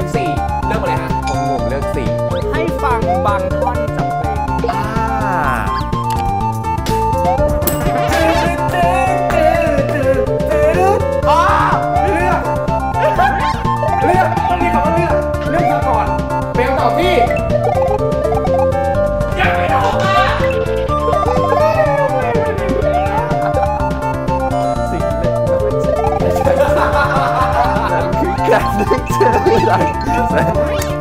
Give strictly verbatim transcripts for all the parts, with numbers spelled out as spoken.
อกสี่เลือกอะไรฮะผมผมเลือกสี่ให้ฟังบางท่อนจากเพลงอ่าอ๋อเลือกเลือกต้องมีคำว่าเลือกเลือกมาก่อนเป็นคำตอบที่ยังไม่ถูกอ่ะสิ่งเล็กน้อยนั่นคือการนึกถึงรัก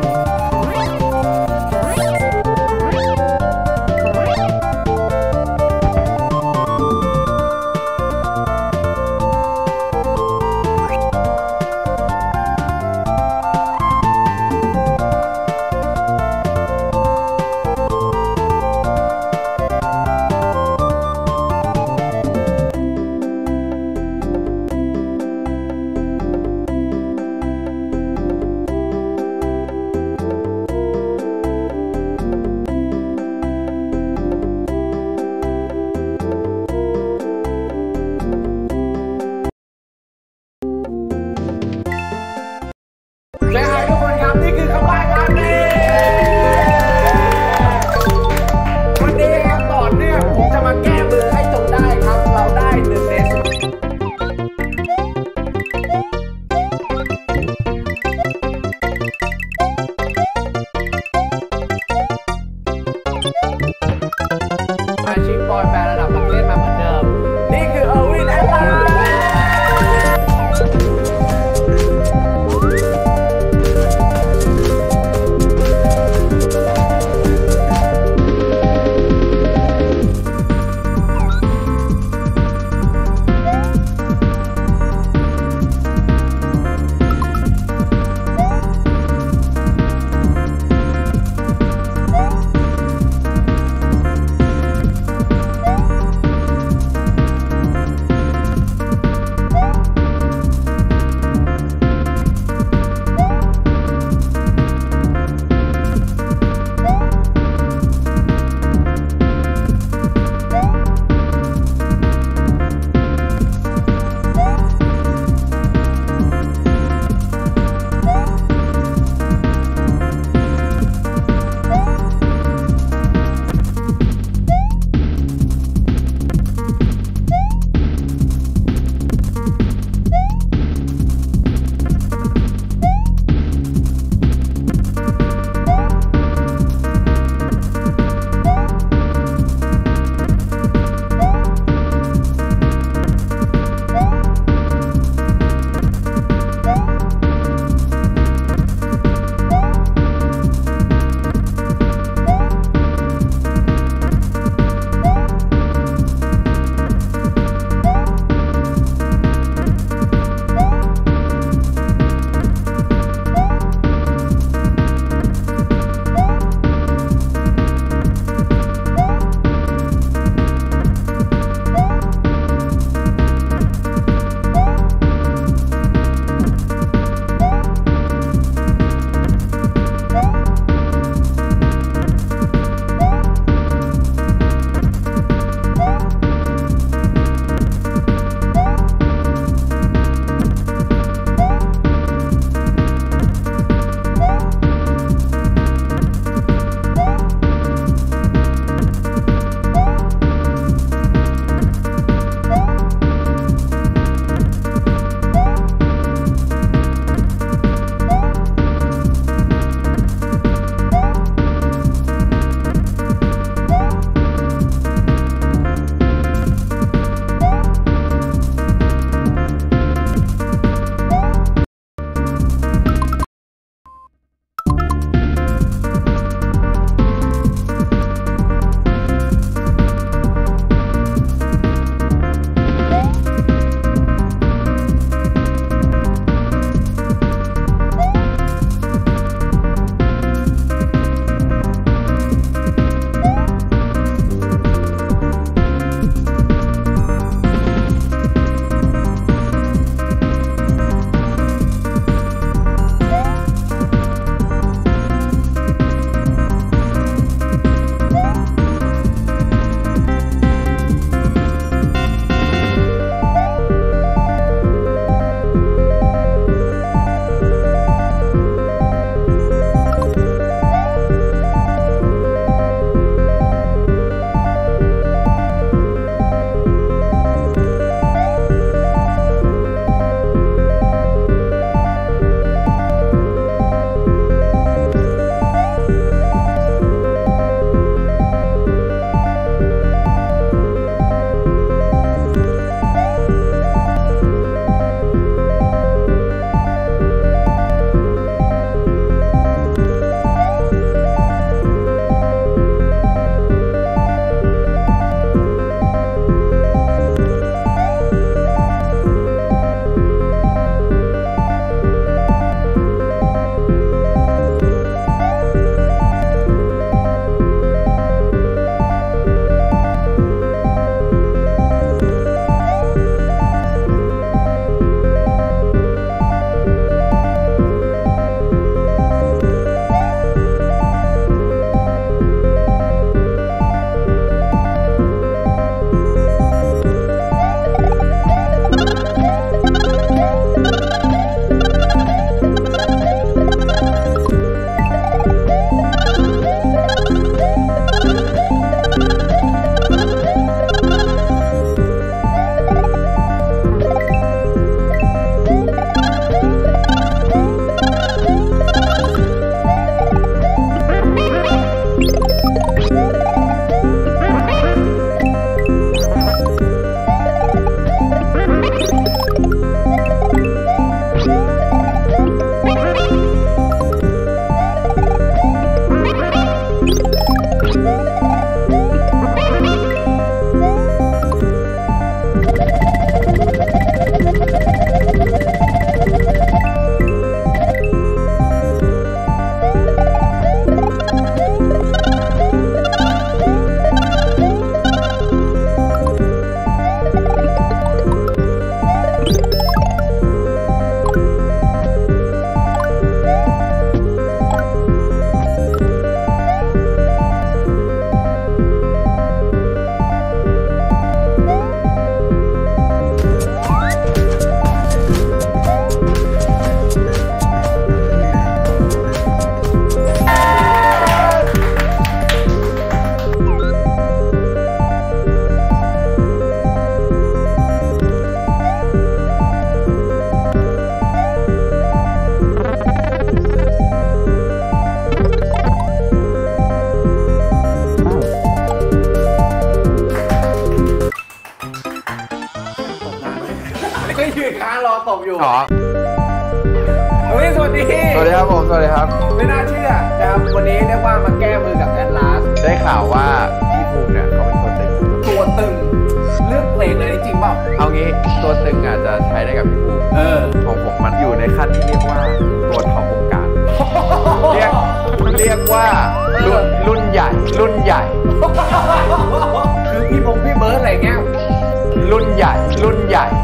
ก็ยืนค้างรอตบอยู่ขอเฮ้ยสวัสดีสวัสดีครับผมสวัสดีครับไม่น่าเชื่อนะครับวันนี้เรียกว่ามาแก้มือกับแอดลาสได้ข่าวว่าพี่ภูมิเนี่ยเขาเป็นตัวตึงตัวตึงเลือกเพลงเลยจริงเปล่าเอางี้ตัวตึงอาจจะใช้ได้กับพี่ภูมิเออของผมมันอยู่ในขั้นที่เรียกว่าตัวท็อปวงการเรียกเรียกว่ารุ่นรุ่นใหญ่รุ่นใหญ่คือพี่บงพี่เบิร์ดอะไรเงี้ยรุ่นใหญ่รุ่นใหญ่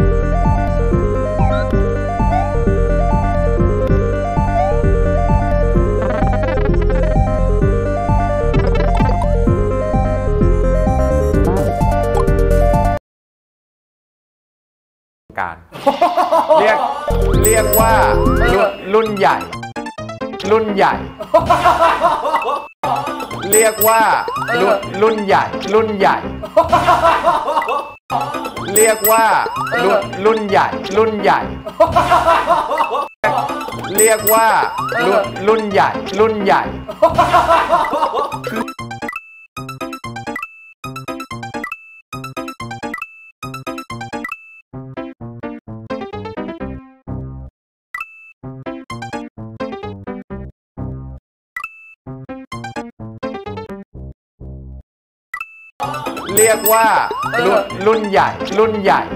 การเรียกเรียกว่ารุ่นรุ่นใหญ่รุ่นใหญ่เรียกว่ารุ่นรุ่นใหญ่รุ่นใหญ่เรียกว่ารุ่นรุ่นใหญ่รุ่นใหญ่เรียกว่ารุ่นรุ่นใหญ่รุ่นใหญ่เรียกว่ารุ่นรุ่นใหญ่รุ่นใหญ่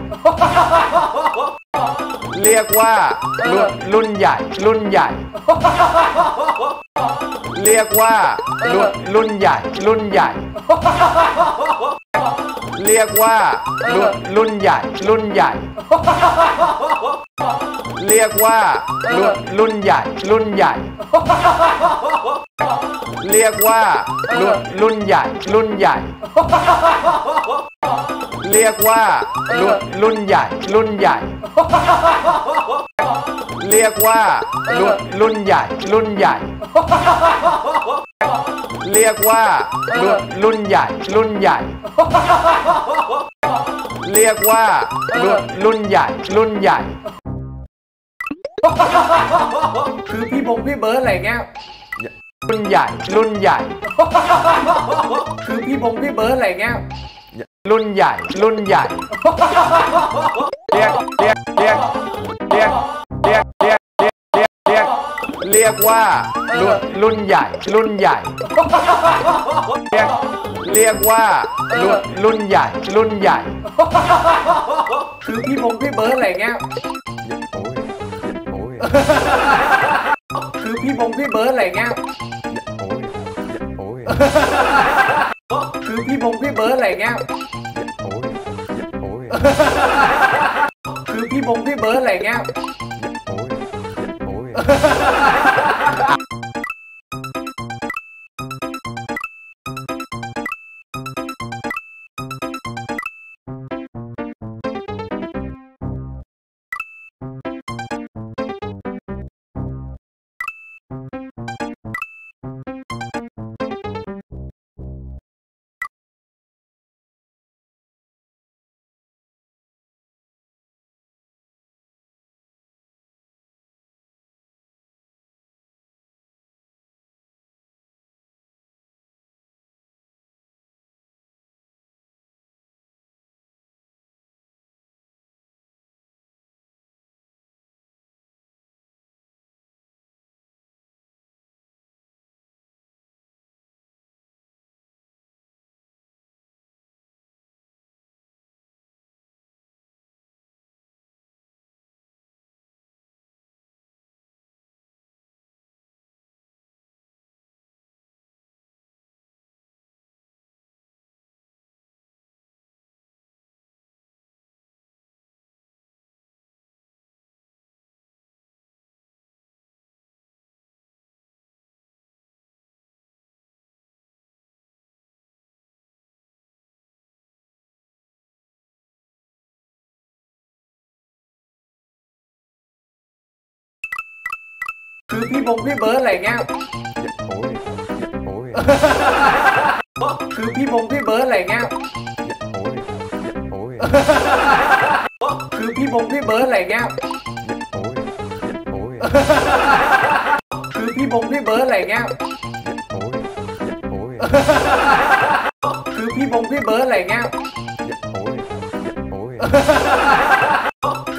เรียกว่ารุ่นรุ่นใหญ่รุ่นใหญ่เรียกว่ารุ่นรุ่นใหญ่รุ่นใหญ่เรียกว่ารุ่นรุ่นใหญ่รุ่นใหญ่เรียกว่ารุ่นรุ่นใหญ่รุ่นใหญ่เรียกว่ารุ่นรุ่นใหญ่รุ่นใหญ่เรียกว่ารุ่นรุ่นใหญ่รุ่นใหญ่เรียกว่ารุ่นรุ่นใหญ่รุ่นใหญ่เรียกว่ารุ่นรุ่นใหญ่รุ่นใหญ่เรียกว่ารุ่นรุ่นใหญ่รุ่นใหญ่คือพี่บงพี่เบิร์ดอะไรเงี้ยรุ่นใหญ่รุ่นใหญ่คือพี่บงพี่เบิร์ดอะไรเงี้ยรุ่นใหญ่รุ่นใหญ่เรียกเรียกเรียกเรียกเรียกเรียกเรียกเรียกเรียกเรียกว่ารุ่นรุ่นใหญ่รุ่นใหญ่เรียกเรียกว่ารุ่นรุ่นใหญ่รุ่นใหญ่คือพี่บงพี่เบิร์ดอะไรเงี้ยโอ้ยโอ้ยคือพี่บงพี่เบิร์ดอะไรเงี้ยโอ้ยโอ้ยคือพี่บงพี่เบิร์ดอะไรเงี้ยโอ้ยโอ้ยคือพี่บงพี่เบิร์ดอะไรเงี้ยโอ้ยโอ้ยคือพี่บงพี่เบิร์ดอะไรเงี้ยโอ้ยโอ้ยคือพี่บงพี่เบิร์ดอะไรเงี้ยโอ้ยโอ้ยคือพี่บงพี่เบิร์ดอะไรเงี้ยโอ้ยโอ้ยคือพี่บงพี่เบิร์ดอะไรเงี้ยโอ้ยโอ้ยคือพี่บงพี่เบิร์ดอะไรเงี้ยโอ้ยโอ้ย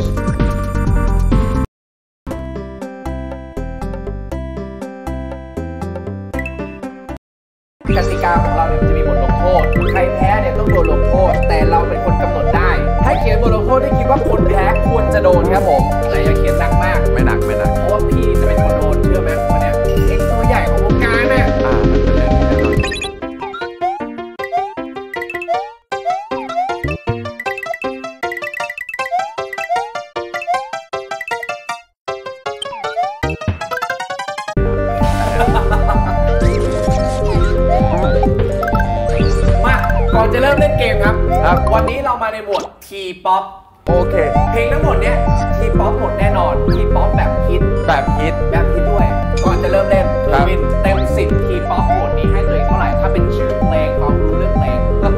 วันนี้เรามาในหมวด T-pop โอเคเพลงทั้งหมดเนี้ย T-pop หมดแน่นอน T-pop แบบฮิตแบบฮิตแบบฮิตด้วย ก่อนจะเริ่มเล่นเออร์วินเต็มสิบ T-pop หมวดนี้ให้ตัวเองเท่าไหร่ถ้าเป็นชื่อเพลงความรู้เรื่องเพลง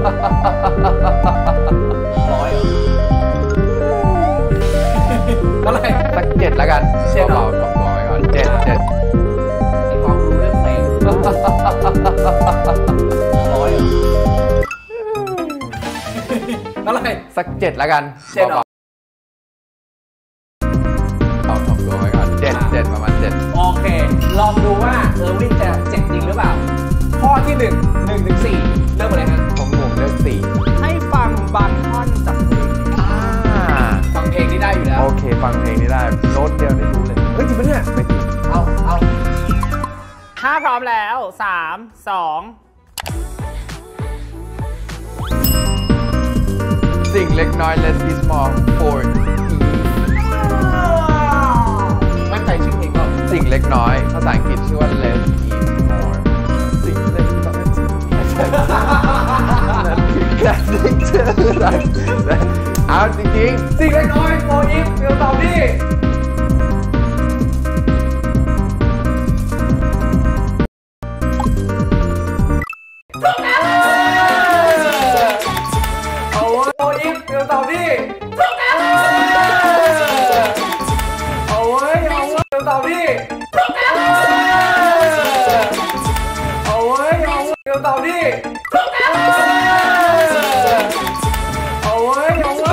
ร้อยเท่าไหร่สักเจ็ดแล้วกันเจ็ดเหรอเบาๆทำตัวไว้ก่อนเจ็ดเจ็ดความรู้เรื่องเพลงร้อยเท่าไหร่สักเจ็ดแล้วกันเจ็ดเหรอเอาทำตัวไว้ก่อนเจ็ดเจ็ดประมาณเจ็ดโอเคลองดูว่าเออร์วินจะเจ็บจริงหรือเปล่าข้อที่หนึ่ง หนึ่งถึงสี่เริ่มอะไรฮะผมผมเลือกสี่ให้ฟังบางท่อนจากเพลงนี้อ่าฟังเพลงนี้ได้อยู่แล้วโอเคฟังเพลงนี้ได้โน้ตเดียวได้รู้เลยเฮ้ยจริงปะเนี่ยไม่จริงเอาเอาถ้าพร้อมแล้วสาม สองสิ่งเล็กน้อย less is more for e มั่นใจชื่อเพลงก่อนสิ่งเล็กน้อยภาษาอังกฤษชื่อว่า less is more สิ่งเล็กน้อยนั่นคือการสิ่งเจอเอาจริงๆสิ่งเล็กน้อยโฟอีฟเดี๋ยวตอบดิเอาวะโฟอีฟเดี๋ยวตอบดิเอาไว้เอาไว้เดี๋ยวตอบดิเอาไว้เอาไว้เดี๋ยวตอบดิเอาไว้เอาไว้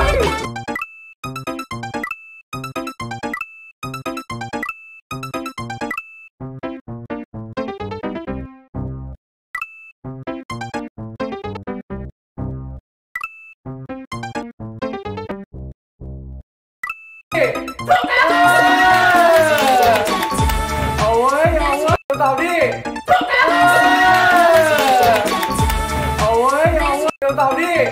เอาไว้เอาไว้ตอบดิเอาไว้เอาไว้ตอบดิ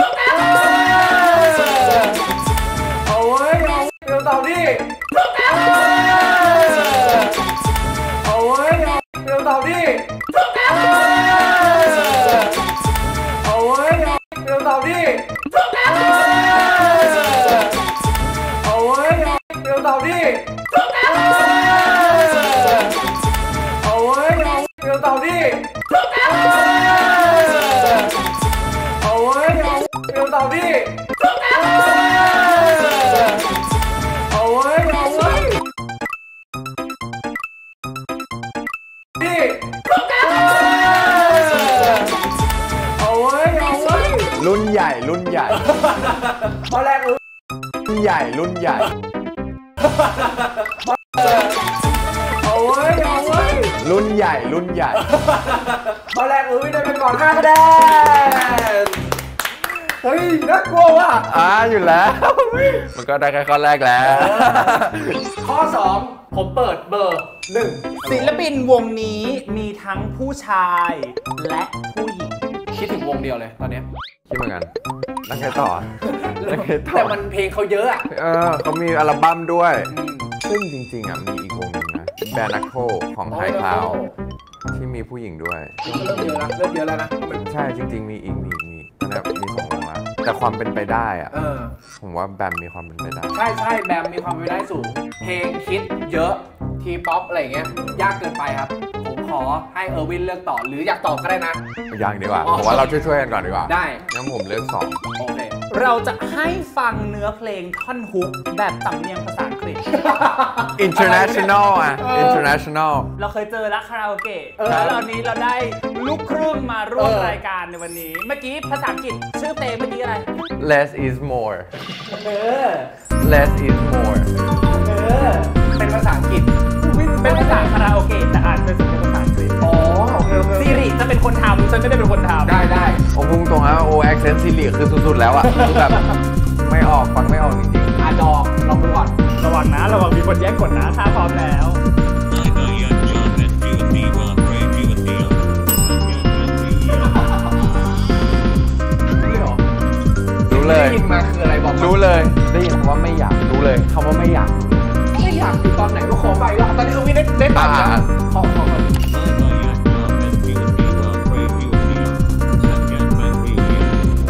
เอาไว้เอาไว้ตอบดิเอาไว้เอาไว้ตอบดิเอาไว้เอาไว้ตอบดิเอาไว้เอาไว้ตอบดิเอาไว้เอาไว้ตอบดิเอาไว้เอาไว้ตอบดิเอาไว้เอาไว้ดิเอาไว้เอาไว้รุ่นใหญ่รุ่นใหญ่ข้อแรกรู้รุ่นใหญ่รุ่นใหญ่เอาไว้เอาไว้รุ่นใหญ่รุ่นใหญ่ข้อแรกรู้ได้ไปก่อนห้าคะแนนเฮ้ยน่ากลัวว่ะอ่าอยู่แล้ว มันก็ได้แค่ข้อแรกแล้วข้อสองผมเปิดเบอร์หนึ่งศิลปินวงนี้มีทั้งผู้ชายและผู้หญิงคิดถึงวงเดียวเลยตอนเนี้ยคิดเหมือนกันแล้วไงต่อแล้วไงต่อแต่มันเพลงเขาเยอะอ่ะเออเขามีอัลบั้มด้วยอืมซึ่งจริงๆอ่ะมีอีกวงหนึงนะแบรนด์นักโคของไฮคลาวที่มีผู้หญิงด้วยเริ่มเยอะแล้วเริ่มเยอะแล้วนะเพราะมันใช่จริง ๆ มีอีกมีอีกมีตอนนี้มีสองวงละแต่ความเป็นไปได้อ่ะเออผมว่าแบมมีความเป็นไปได้ใช่ใช่แบมมีความเป็นไปได้สูง เพลงคิดเยอะทีป๊อปอะไรอย่างเงี้ยยากเกินไปครับ ผมขอให้เออร์วินเลือกต่อหรืออยากตอบก็ได้นะยังดีกว่าอ๋อผมว่าเราช่วยๆกันก่อนดีกว่าได้งั้นผมเลือกสองโอเคเราจะให้ฟังเนื้อเพลงท่อนฮุกแบบสำเนียงภาษาอังกฤษ international อ่ะ international เราเคยเจอแล้วคาราโอเกะเออแล้วตอนนี้เราได้ลูกครึ่งมาร่วมเออรายการในวันนี้ เมื่อกี้ภาษาอังกฤษชื่อเพลงเมื่อกี้อะไร less is more เออ less is more เออ เป็นภาษาอังกฤษเป็นภาษาคาราโอเกะแต่อ่านเป็นสำเนียงภาษาอังกฤษอ๋อโอเคโอเคซีริจะเป็นคนทำฉันไม่ได้เป็นคนทำได้ได้ผมพุ่งตรงนะโอ accent ซิลิคือสุดๆแล้วอ่ะคือแบบไม่ออกฟังไม่ออกจริงอาดอกลองดูก่อนระวังนะระวังมีคนแย่งกดนะถ้าพร้อมแล้วรู้เหรอๆรู้เลยได้ยินมาคืออะไรบอกมารู้เลยได้ยินคำว่าไม่อยากรู้เลยคำว่าไม่อยากไม่อยากคือตอนไหนก็ขอไปว่าตอนนี้เออร์วินได้ได้ตอบแล้วอ่าขอขอขอร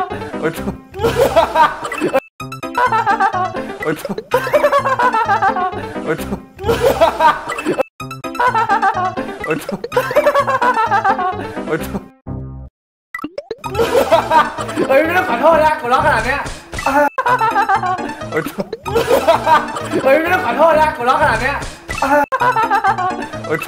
โอ้ยโอ้ยโอ้ยโอ้ยโอ้ยโอ้ยเฮ้ยไม่ต้องขอโทษแล้วกูร้องขนาดเนี้ยโอ้ยเฮ้ยไม่ต้องขอโทษแล้วกูร้องขนาดเนี้ยโอ้ย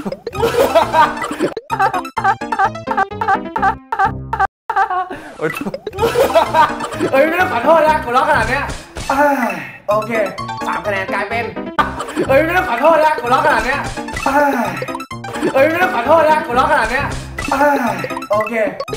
โอ้ยเฮ้ยไม่ต้องขอโทษแล้วกูร้องขนาดเนี้ยโอเคสามคะแนนกลายเป็นเฮ้ยไม่ต้องขอโทษแล้วกูร้องขนาดเนี้ยเฮ้ยไม่ต้องขอโทษแล้วกูร้องขนาดเนี้ยโอเค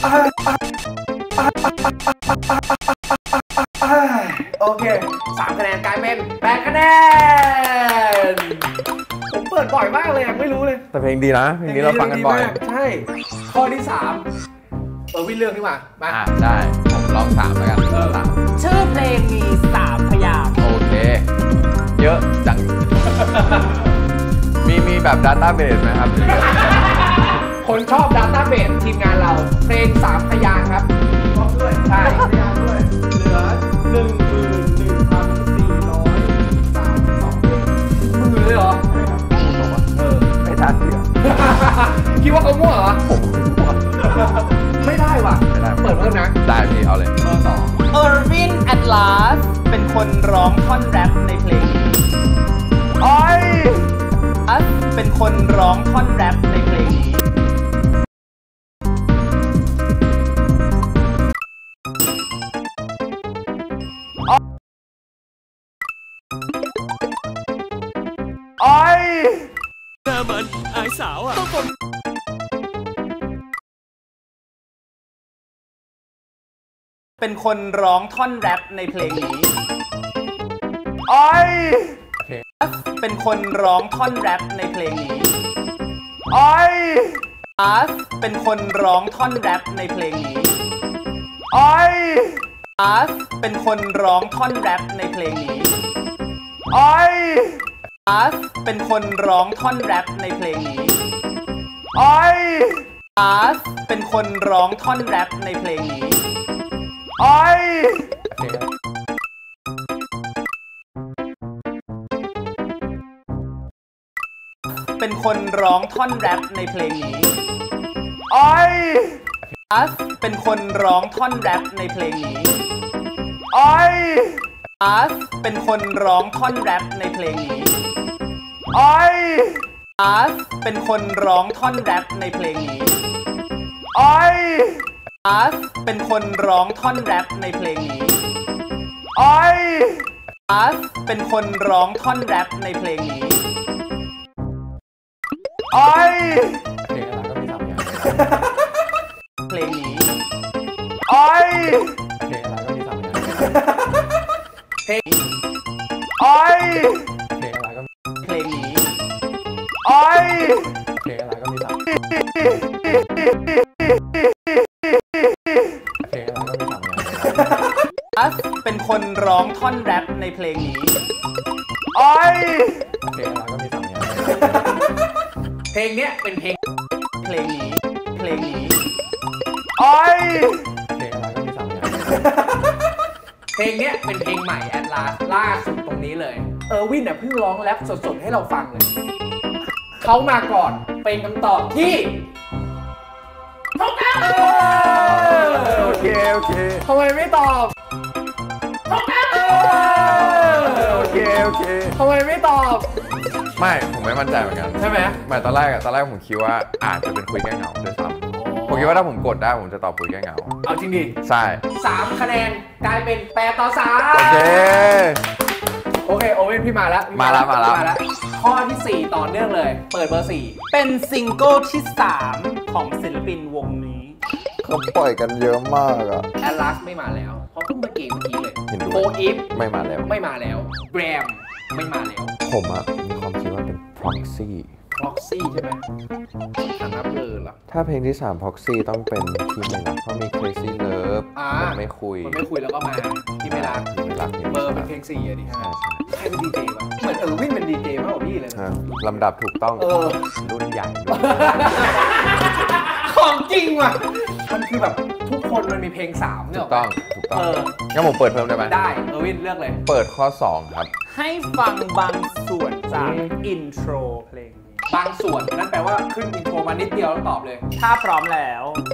โอเคสามคะแนนกลายเป็นแปดคะแนนผมเปิดบ่อยมากเลยยังไม่รู้เลยแต่เพลงดีนะเพลงนี้เราฟังกันบ่อยใช่ข้อที่สามเออวินเรื่องดีกว่ามาอ่ะได้ผมลองสามแล้วกันเออสามชื่อเพลงมีสามพยางค์โอเคเยอะจังมีมีแบบ Database ไหมครับคนชอบ Database ทีมงานเราเพลงสามพยางค์ครับชอบด้วยใช่พยางค์ด้วยเหลือหนึ่งหมื่นหนึ่งพันสี่ร้อยสามสิบสองเพลงหมื่นเลยเหรอเออไม่ทันเชื่อคิดว่าเขามั่วเหรอผมมั่วไม่ได้ว่ะไม่ได้เปิดเพิ่มนะได้พี่เอาเลยข้อสอง Irvin Atlas เป็นคนร้องท่อนแรปในเพลงนี้อ้อยอัสเป็นคนร้องท่อนแรปในเพลงนี้อ้อยหน้ามันอายสาวอ่ะเป็นคนร้องท่อนแรปในเพลงนี้อ้อยอัสเป็นคนร้องท่อนแรปในเพลงนี้อ้อยอัสเป็นคนร้องท่อนแรปในเพลงนี้อ้อยอัสเป็นคนร้องท่อนแรปในเพลงนี้อ้อยอัสเป็นคนร้องท่อนแรปในเพลงนี้อ้อยอัสเป็นคนร้องท่อนแรปในเพลงนี้อ้อยเป็นคนร้องท่อนแรปในเพลงนี้อ้อยอัสเป็นคนร้องท่อนแรปในเพลงนี้อ้อยอาร์ตเป็นคนร้องท่อนแรปในเพลงนี้อ้อยอาร์ตเป็นคนร้องท่อนแรปในเพลงนี้อ้อยอาร์ตเป็นคนร้องท่อนแรปในเพลงนี้อ้อยอาร์ตเป็นคนร้องท่อนแรปในเพลงนี้อ้อยเพลงอะไรก็มีสามอย่างเพลงนี้อ้อยเพลงอะไรก็มีสามอย่างอ้อยเพลงอะไรก็มีเพลงนี้อ้อยเพลงอะไรก็มีสามเพลงอะไรก็มีสามอย่างอาร์ตเป็นคนร้องท่อนแรปในเพลงนี้อ้อยเพลงอะไรก็มีสามอย่างเพลงเนี้ยเป็นเพลงเพลงนี้ เพลงนี้อ้อยเพลงอะไรก็มีสามอย่างเพลงเนี้ยเป็นเพลงใหม่แอดลาสล่าสุดตรงนี้เลยเออร์วินน่ะเพิ่งร้องแรปสดๆให้เราฟังเลยเขามาก่อนเป็นคำตอบที่ถูกต้องโอเคโอเคทำไมไม่ตอบถูกต้องโอเคโอเคทำไมไม่ตอบไม่ผมไม่มั่นใจเหมือนกันใช่ไหมไม่ตอนแรกอะตอนแรกผมคิดว่าอาจจะเป็นคุยแก้เหงาด้วยซ้ำผมคิดว่าถ้าผมกดได้ผมจะตอบคุยแก้เหงาเอาจริงดิใช่สามคะแนนกลายเป็นแปดต่อสามโอเคโอเคโอเว่นพี่มาแล้วพี่มาแล้วมาแล้วพี่ข้อที่สี่ต่อเนื่องเลย เปิดเบอร์สี่เป็นซิงเกิลที่สามของศิลปินวงนี้เขาปล่อยกันเยอะมากอะแอลลัสไม่มาแล้ว เพราะเพิ่งเมื่อกี้เมื่อกี้เลยเห็นด้วยโฟอีฟไม่มาแล้วไม่มาแล้วแบรมไม่มาแล้วผมอะมีความคิดว่าเป็น proxy proxy ใช่ไหมฐานะเบลอเหรอถ้าเพลงที่สาม proxy ต้องเป็นที่ไม่รักเพราะมี crazy love อ่าคนไม่คุยคนไม่คุยแล้วก็มาที่ไม่รักที่ไม่รักเบอร์เป็นเพลงสี่อะดิใช่ใครเป็นดีเจวะเหมือนเออร์วินเป็นดีเจมากกว่าพี่เลยใช่นะลำดับถูกต้องเออรุ่นใหญ่รุ่นของจริงว่ะมันคือแบบทุกคนมันมีเพลงสามเนี่ยถูกต้องถูกต้องเอองั้นผมเปิดเพิ่มได้ไหมได้เออร์วินเลือกเลยเปิดข้อสองครับให้ฟังบางส่วนจากอินโทรเพลงนี้บางส่วนนั่นแปลว่าขึ้นอินโทรมานิดเดียวแล้วตอบเลยถ้าพร้อมแล้ว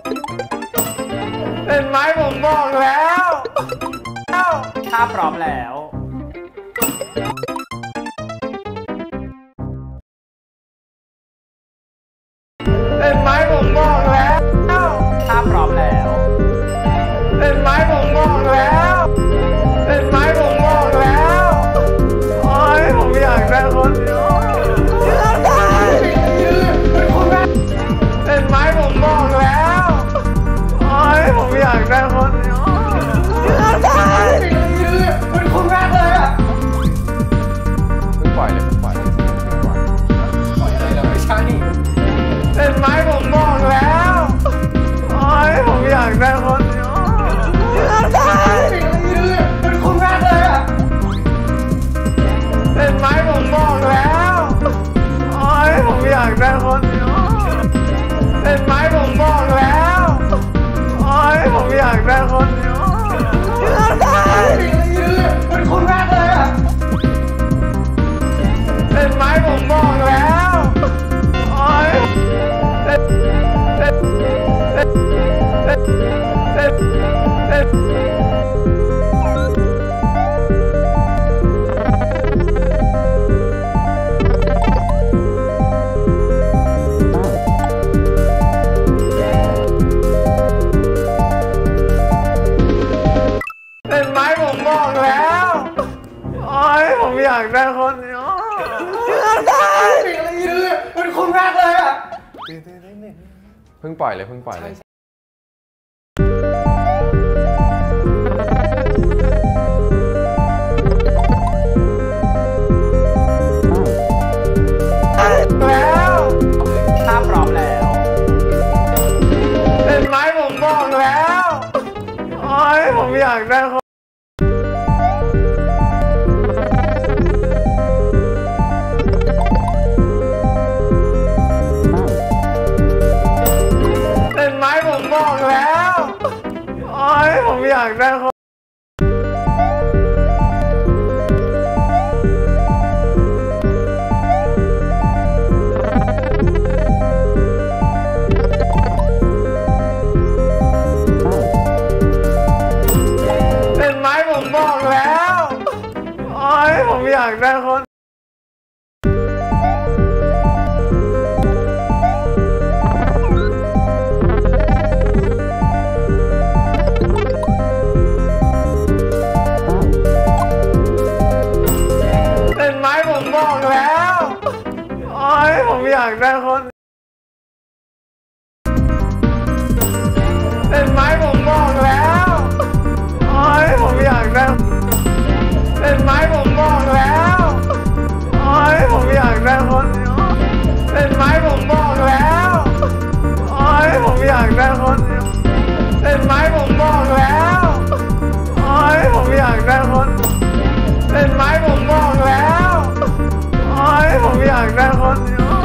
เป็นไหมผมบอกแล้วถ้าพร้อมแล้วเป็นไหมผมบอกแล้วถ้าพร้อมแล้วเป็นไหมผมบอกแล้วเป็นไหมผมบอกแล้วโอ้ยผมอยากได้คนเดียวเป็นไหมผมบอกแล้วโอ้ยผมอยากได้คนเดียวเป็นคนแรกเลยอ่ะเพิ่งปล่อยเลยเพิ่งปล่อยเลยเพิ่งปล่อยปล่อยอะไรแล้วไม่ใช่เป็นไหมผมบอกแล้วโอ้ยผมอยากได้คนเดียวเป็นคนแรกเลยอ่ะเป็นไหมผมบอกแล้วโอ้ยผมอยากได้คนเดียวเป็นไหมผมบอกแล้วโอ้ยผมอยากได้คนเดียวเป็นคนแรกเลยอ่ะเป็นไหมผมบอกแล้วโอ้ยเป็นเป็นเป็นเป็นเป็นเป็นเป็นไหมผมบอกแล้วโอ้ยผมอยากได้คนเดียวเป็นคนแรกเลยอ่ะเพิ่งปล่อยเลยเพิ่งปล่อยเลยแล้วถ้าพร้อมแล้วเป็นไหมผมบอกแล้วโอ้ยผมอยากได้คนเป็นไหมผมบอกแล้วโอ้ยผมอยากได้คนเได้คนเป็นไหมผมบอกแล้วโอ้ยผมอยากได้คนเป็นไหมผมบอกแล้วโอ้ยผมอยากได้เป็นไหมผมบอกแล้วโอ้ยผมอยากได้คนเป็นไหมผมบอกแล้วโอ้ยผมอยากได้คนเป็นไหมผมบอกแล้วโอ้ยผมอยากได้คนเป็นไหมผมบอกแล้วโอ้ยผมอยากได้คน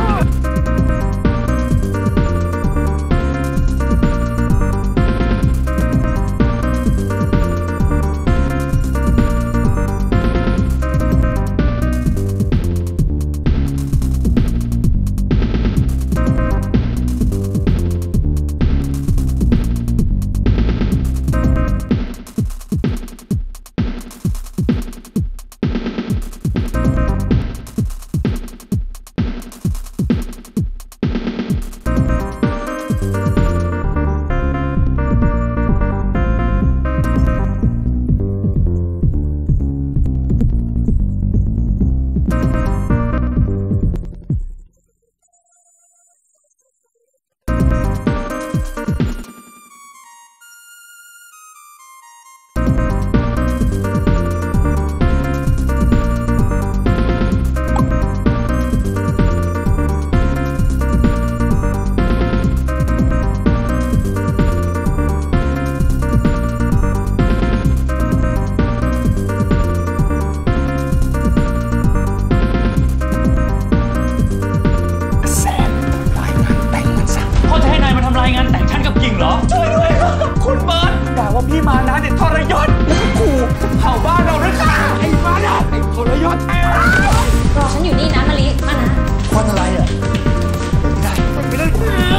คุณเบิร์ตด่าว่าพี่มานะเด็กทรยศแล้วก็ขู่เผาบ้านเราด้วยค่ะไอ้มานะไอ้ทรยศรอฉันอยู่นี่นะมะลิมานะคนอะไรอ่ะไม่ได้ไม่ได้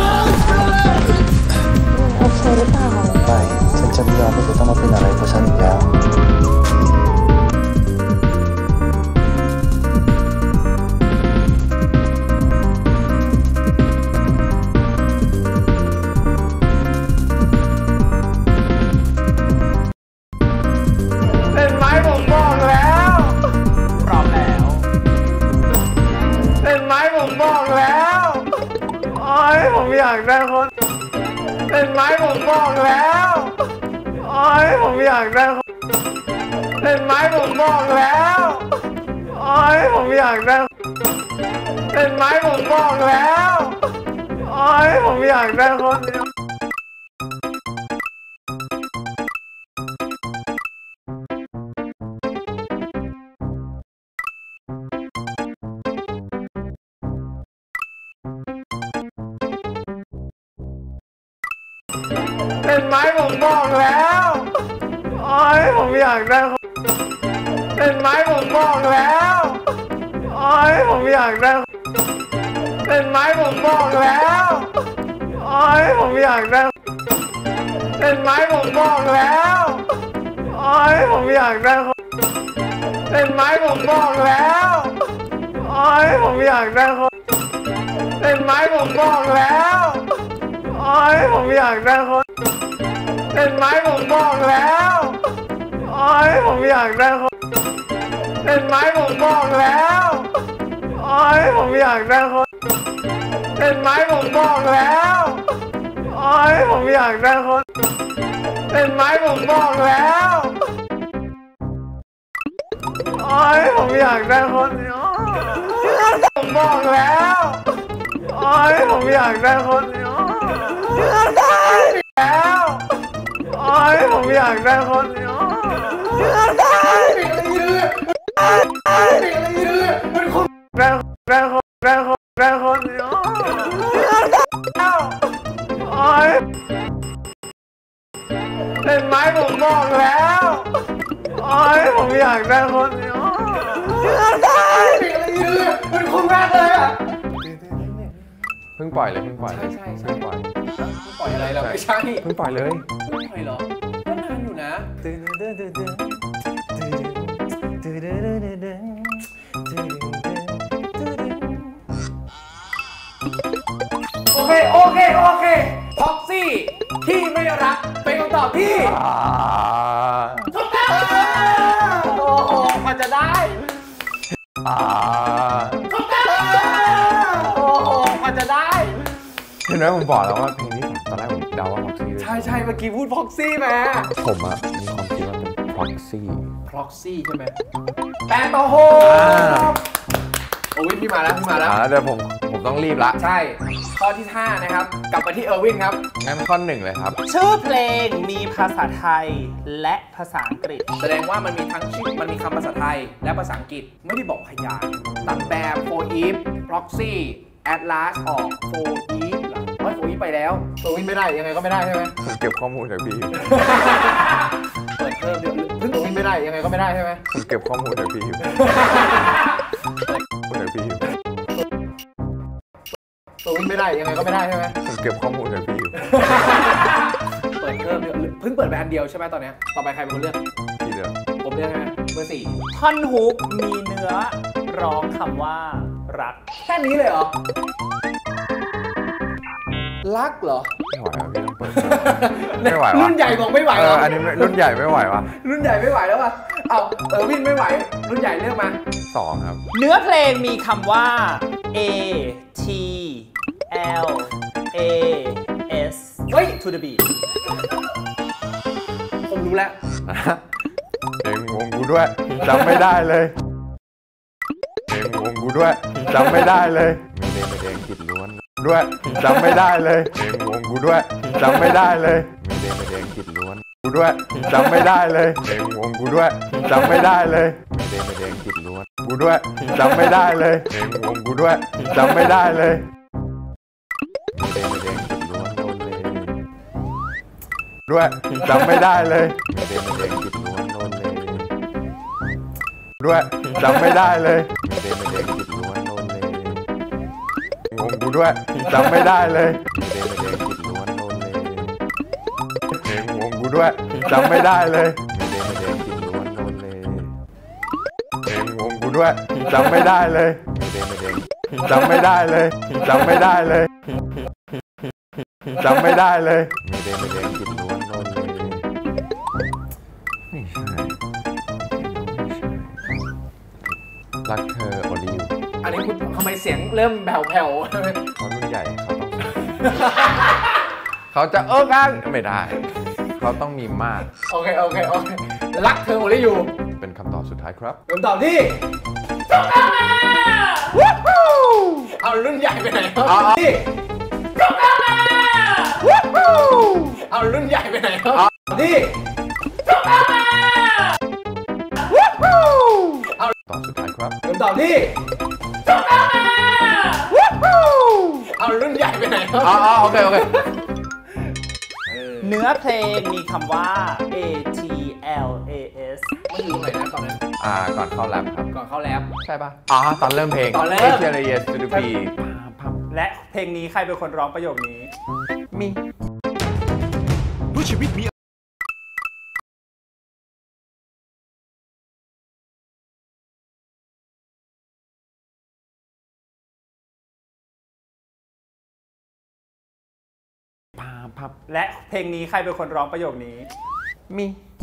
โอเคหรือเปล่าไปฉันจะไม่ยอมให้เธอต้องมาเป็นอะไรเพราะฉันอีกแล้วผมอยากได้คนเป็นไหมผมบอกแล้วโอ้ยผมอยากได้คนเป็นไหมผมบอกแล้วโอ้ยผมอยากได้เป็นไหมผมบอกแล้วโอ้ยผมอยากได้คนเป็นไหมผมบอกแล้วโอ้ยผมอยากได้คนเป็นไหมผมบอกแล้วโอ้ยผมอยากได้เป็นไหมผมบอกแล้วโอ้ยผมอยากได้เป็นไหมผมบอกแล้วโอ้ยผมอยากได้คนเป็นไหมผมบอกแล้วโอ้ยผมอยากได้คนเป็นไหมผมบอกแล้วโอ้ยผมอยากได้คนเป็นไหมผมบอกแล้วโอ้ยผมอยากได้คนเป็นไหมผมบอกแล้วโอ้ยผมอยากได้คนเป็นไหมผมบอกแล้วโอ้ยผมอยากได้คนเป็นไหมผมบอกแล้วโอ้ยผมอยากได้คนผมบอกแล้วโอ้ยผมอยากได้คนแล้วโอ้ยผมอยากได้คนได้ได้คนได้คนได้คนโอ้ยเป็นไหมผมบอกแล้วโอ้ยผมอยากได้คนเป็นคนแรกเลยอ่ะเพิ่งปล่อยเลยเพิ่งปล่อยใช่ใช่เพิ่งปล่อยปล่อยอะไรเราไม่ใช่เพิ่งปล่อยเลยปล่อยเหรอก็นานอยู่นะโอเค โอเค โอเคพ็อกซี่ที่ไม่รักเป็นคำตอบที่ถูกต้องโอ้โหมันจะได้ถูกต้องโอ้โหมันจะได้เห็นไหมผมบอกแล้วว่าเพลงที่ตอนแรกผมเดาว่าพ็อกซี่ใช่ใช่เมื่อกี้พูดพ็อกซี่มาผมอะมีความคิดว่าเป็นพ็อกซี่พ็อกซี่ใช่ไหมแปดต่อหกโอวินพี่มาแล้วพี่มาแล้วเดี๋ยวผมผมต้องรีบละใช่ข้อที่ห้านะครับกลับมาที่เออร์วินครับงั้นข้อหนึ่งเลยครับชื่อเพลงมีภาษาไทยและภาษาอังกฤษแสดงว่ามันมีทั้งชื่อมันมีคำภาษาไทยและภาษาอังกฤษไม่ได้บอกพยางค์ตัดแบบโฟอีฟพ็อกซี่แอดลาสออกโฟอีฟเหรอโอ้ยโฟอีฟไปแล้วโฟอีฟไม่ได้ยังไงก็ไม่ได้ใช่ไหมผมเก็บข้อมูลจากพี่เปิดเพิ่มเดี๋ยวเพิ่งโฟอีฟไม่ได้ยังไงก็ไม่ได้ใช่ไหมผมเก็บข้อมูลจากพี่พี่ตัววิ่งไม่ได้ยังไงก็ไม่ได้ใช่ไหมผมเก็บข้อมูลจากพี่เปิดเพิ่มเพิ่งเปิดไปอันเดียวใช่ไหมตอนนี้ต่อไปใครเป็นคนเลือกพี่เลือกผมเลือกใช่ไหมเบอร์สี่ท่อนฮุกมีเนื้อร้องคำว่ารักแค่นี้เลยเหรอรักเหรอไม่ไหวแล้วพี่ต้องเปิดไม่ไหวรุ่นใหญ่บอกไม่ไหวเอออันนี้รุ่นใหญ่ไม่ไหววะรุ่นใหญ่ไม่ไหวแล้ววะเอาเออวิ่งไม่ไหวรุ่นใหญ่เลือกมาสองครับเนื้อเพลงมีคำว่า A T L A S เฮ้ย to the beat ผมรู้แล้วเพลงวงกูด้วยจำไม่ได้เลยเพลงวงกูด้วยจำไม่ได้เลยไม่ได้ไม่แดงจิตล้วนด้วยจำไม่ได้เลยเพลงวงกูด้วยจำไม่ได้เลยไม่ได้ไม่แดงจิตล้วนกูด้วยจำไม่ได้เลยเพลงวงกูด้วยจำไม่ได้เลยไม่ได้ไม่แดงจิตล้วนกูด้วยจำไม่ได้เลยเพลงวงกูด้วยจำไม่ได้เลยไม่ได้ไม่แดงจิตล้วนโดนเลยด้วยจำไม่ได้เลยไม่ได้ไม่แดงจิตล้วนโดนเลยด้วยจำไม่ได้เลยไม่ได้ไม่แดงจิตล้วนโดนเลยงงกูด้วยจำไม่ได้เลยไม่ได้ไม่แดงจิตล้วนโดนเลยเพลงงงกูด้วยจำไม่ได้เลยไม่ได้ไม่แดงจิตล้วนโดนเลยเพลงงงกูด้วยจำไม่ได้เลยไม่ได้ไม่แดงจำไม่ได้เลยจำไม่ได้เลยจำไม่ได้เลยไม่ได้ไม่แดงจิตล้วนโดนเลยไม่ใช่ไม่ใช่รักเธอโอลิวอันนี้คุณทำไมเสียงเริ่มแผ่วๆเขารุ่นใหญ่เขาต้องเขาจะเอิ๊กอักไม่ได้เขาต้องมีมากโอเคโอเคโอเครักเธอโอลิวเป็นคำตอบสุดท้ายครับคำตอบที่เอารุ่นใหญ่ไปไหนเอาที่เอารุ่นใหญ่ไปไหนที่เอาตอบสุดท้ายครับคำตอบที่เอารุ่นใหญ่ไปไหนอ๋อโอเคโอเคเนื้อเพลงมีคำว่า A T L A S มันอยู่ตรงไหนนะตอนนั้นอ่าก่อนเข้าแรปครับก่อนเข้าแรปใช่ป่ะอ๋อตอนเริ่มเพลงตอนเริ่ม A T L A S to the beat และเพลงนี้ใครเป็นคนร้องประโยคนี้มีด้วยชีวิตมีและเพลงนี้ใครเป็นคนร้องประโยคนี้มี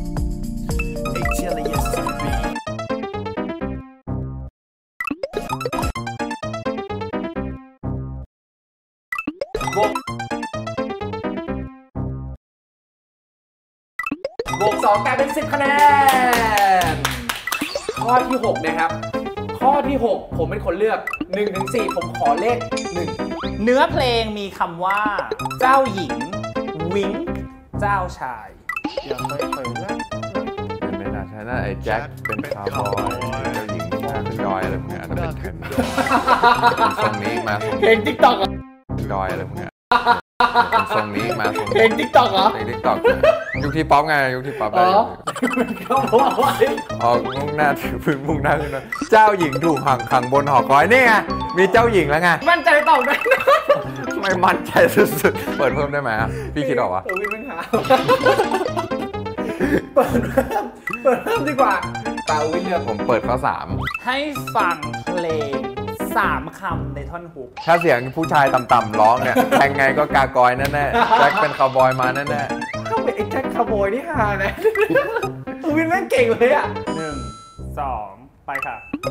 บวกบวกสองกลายเป็นสิบคะแนนข้อที่หกนะครับข้อที่หกผมเป็นคนเลือก หนึ่งถึงสี่ ผมขอเลขหนึ่งเนื้อเพลงมีคำว่าเจ้าหญิงวิงเจ้าชายอย่าค่อยๆนะไม่น่าใช่น่าไอ้แจ็คเป็นคาวบอยเจ้าหญิงขึ้นดอยอะไรพวกนี้อาจจะเป็นเทรนด์ทรงนี้มาเพลงติ๊กต็อกดอยอะไรพวกนี้ทรงนี้มาทรงเพลงติ๊กต็อกเหรอเพลงติ๊กต็อกยุคที่ป๊อปไงยุคที่ป๊อปได้เขาบอกว่าออกมุ่งหน้าถือพื้นมุ่งหน้าขึ้นมาเจ้าหญิงถูกขังขังบนหอคอยนี่ไงมีเจ้าหญิงแล้วไงมั่นใจตอบได้ไม่มั่นใจสุดๆเปิดเพิ่มได้ไหมพี่คิดออกวะเออวิ่งไม่หาเปิดเพิ่มเปิดเพิ่มดีกว่าตาวินเลือกผมเปิดข้อสามให้ฟังเพลงสามคำในท่อนฮุกถ้าเสียงผู้ชายต่ำๆร้องเนี่ยยังไงก็กากอยแน่ๆแจ็คเป็นคาวบอยมาแน่เข้าไปไอ้แจ็คคาร์โบยนี่ฮานะวินแม่งเก่งเลยอ่ะหนึ่งสองไปค่ะ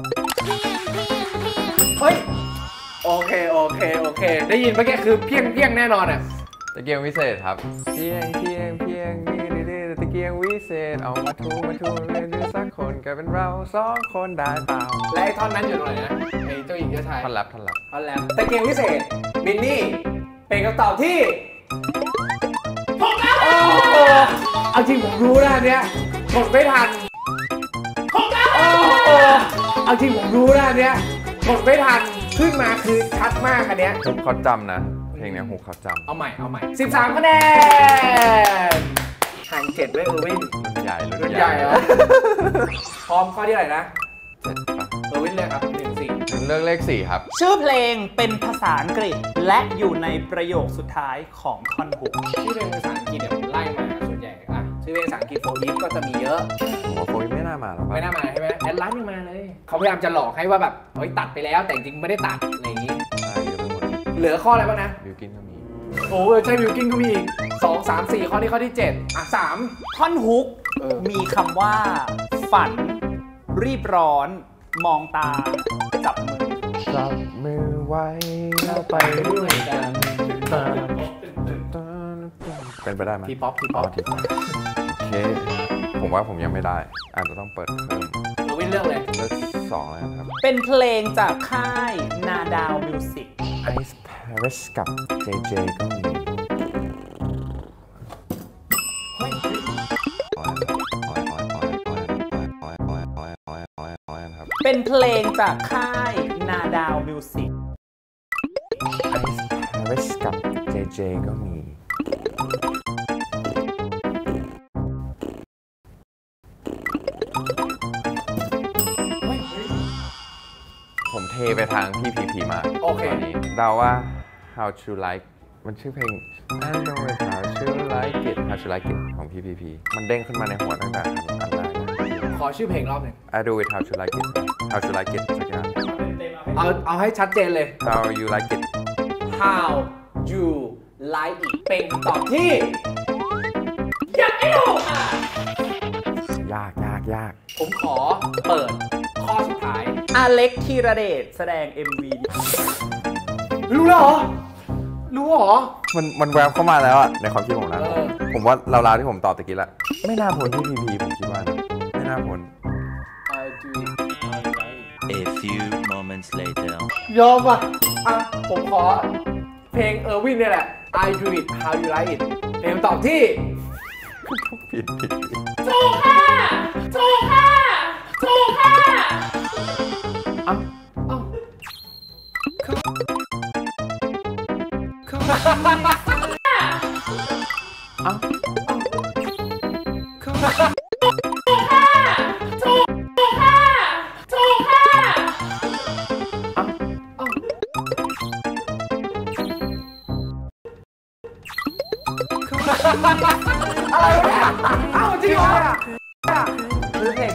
เฮ้ยโอเคโอเคโอเคได้ยินเมื่อกี้คือเพียงเพียงแน่นอนอ่ะๆตะเกียงวิเศษครับเพียงเพียงเพียงนี่นี่ตะเกียงวิเศษเอามาทูมาทูเรื่อยๆสักคนกลายเป็นเราสองคนได้เปล่าและไอ้ท่อนนั้นอยู่ตรงไหนนะไอ้เจ้าหญิงเจ้าชายท่อนแรปท่อนแรปท่อนแรปตะเกียงวิเศษมินนี่เป็นคำตอบที่ถูกแล้วโอ้โหเอาจริงผมรู้นะอันเนี้ยกดไม่ทันถูกแล้วโอ้โหเอาจริงผมรู้นะอันเนี้ยกดไม่ทันขึ้นมาคือชัดมากอันเนี้ยฮุกเขาจำนะเพลงเนี้ยฮุกเขาจำเอาใหม่เอาใหม่สิบสามคะแนนห่างเจ็ดด้วยเออร์วินรุ่นใหญ่รุ่นใหญ่เหรอพร้อมข้อที่เท่าไหร่นะเจ็ดปะเออร์วินเลยครับหนึ่งสี่เลือกเลขสี่ครับชื่อเพลงเป็นภาษาอังกฤษและอยู่ในประโยคสุดท้ายของท่อนฮุกชื่อเพลงภาษาอังกฤษเนี่ยผมไล่มาส่วนใหญ่อ่ะชื่อเพลงภาษาอังกฤษโฟร์อีฟก็จะมีเยอะผมว่าโฟยไม่น่ามาหรอกปะไม่น่ามาใช่ไหมแอดไลน์ยังมาเลยเขาพยายามจะหลอกให้ว่าแบบเฮ้ยตัดไปแล้วแต่จริงไม่ได้ตัดอะไรอย่างงี้ใช่เยอะไปหมดเหลือข้ออะไรบ้างนะบิวกินก็มีโอ้ใช่วิวกิ้งก็มีอีกสองสามสี่ข้อนี้ข้อที่เจ็ดอ่ะสามท่อนฮุกเออมีคำว่า ฝัน รีบร้อน มองตา จับมือจับมือไว้แล้วไปด้วยกันเป็นไปได้ไหมทีป๊อปทีอ๋ป๊ออปทีป๊อปโอเค ผมว่าผมยังไม่ได้ อาจจะต้องเปิดเพิ่มเออวินเลือกเลยเลือกสองแล้วครับเป็นเพลงจากค่ายนาดาวมิวสิก Ice Paris กับ เจ เจ ก็มีครับเป็นเพลงจากค่ายนาดาวมิวสิก Ice Paris กับ เจ เจ ก็มี ผมเทไปทางพี่พีพีมากโอเคตอนนี้เดาว่า How to Like มันชื่อเพลง I know it How to Like It How to Like It ของพี่พีพีมันเด้งขึ้นมาในหัวตั้งแต่อันแรกขอชื่อเพลงรอบหนึ่ง I do it How to Like It How to Like It สักอย่างเอาเอาให้ชัดเจนเลย How you like it How you like it เป็นคำตอบที่ยังไม่ถูกอ่ะยากยากยากผมขอเปิดข้อสุดท้ายอเล็กธีรเดชแสดง เอ็ม วีรู้แล้วเหรอ รู้เหรอมันมันแวบเข้ามาแล้วอะในความคิดผมนะเออผมว่าราวๆที่ผมตอบตะกี้ละไม่น่าพ้นพี่พีพีผมคิดว่านะไม่น่าพ้น I do it A few moments later ยอมอ่ะ อ่ะ ผมขอเพลงเออร์วินเนี่ยแหละ I do it how you like it เป็นคำตอบที่ผิดผิดผิดถูกค่ะถูกค่ะถูกค่ะเอ้าเอ้าเอ้าอะไรวะเนี่ยเอ้าจริงเหรอซื้อเพลง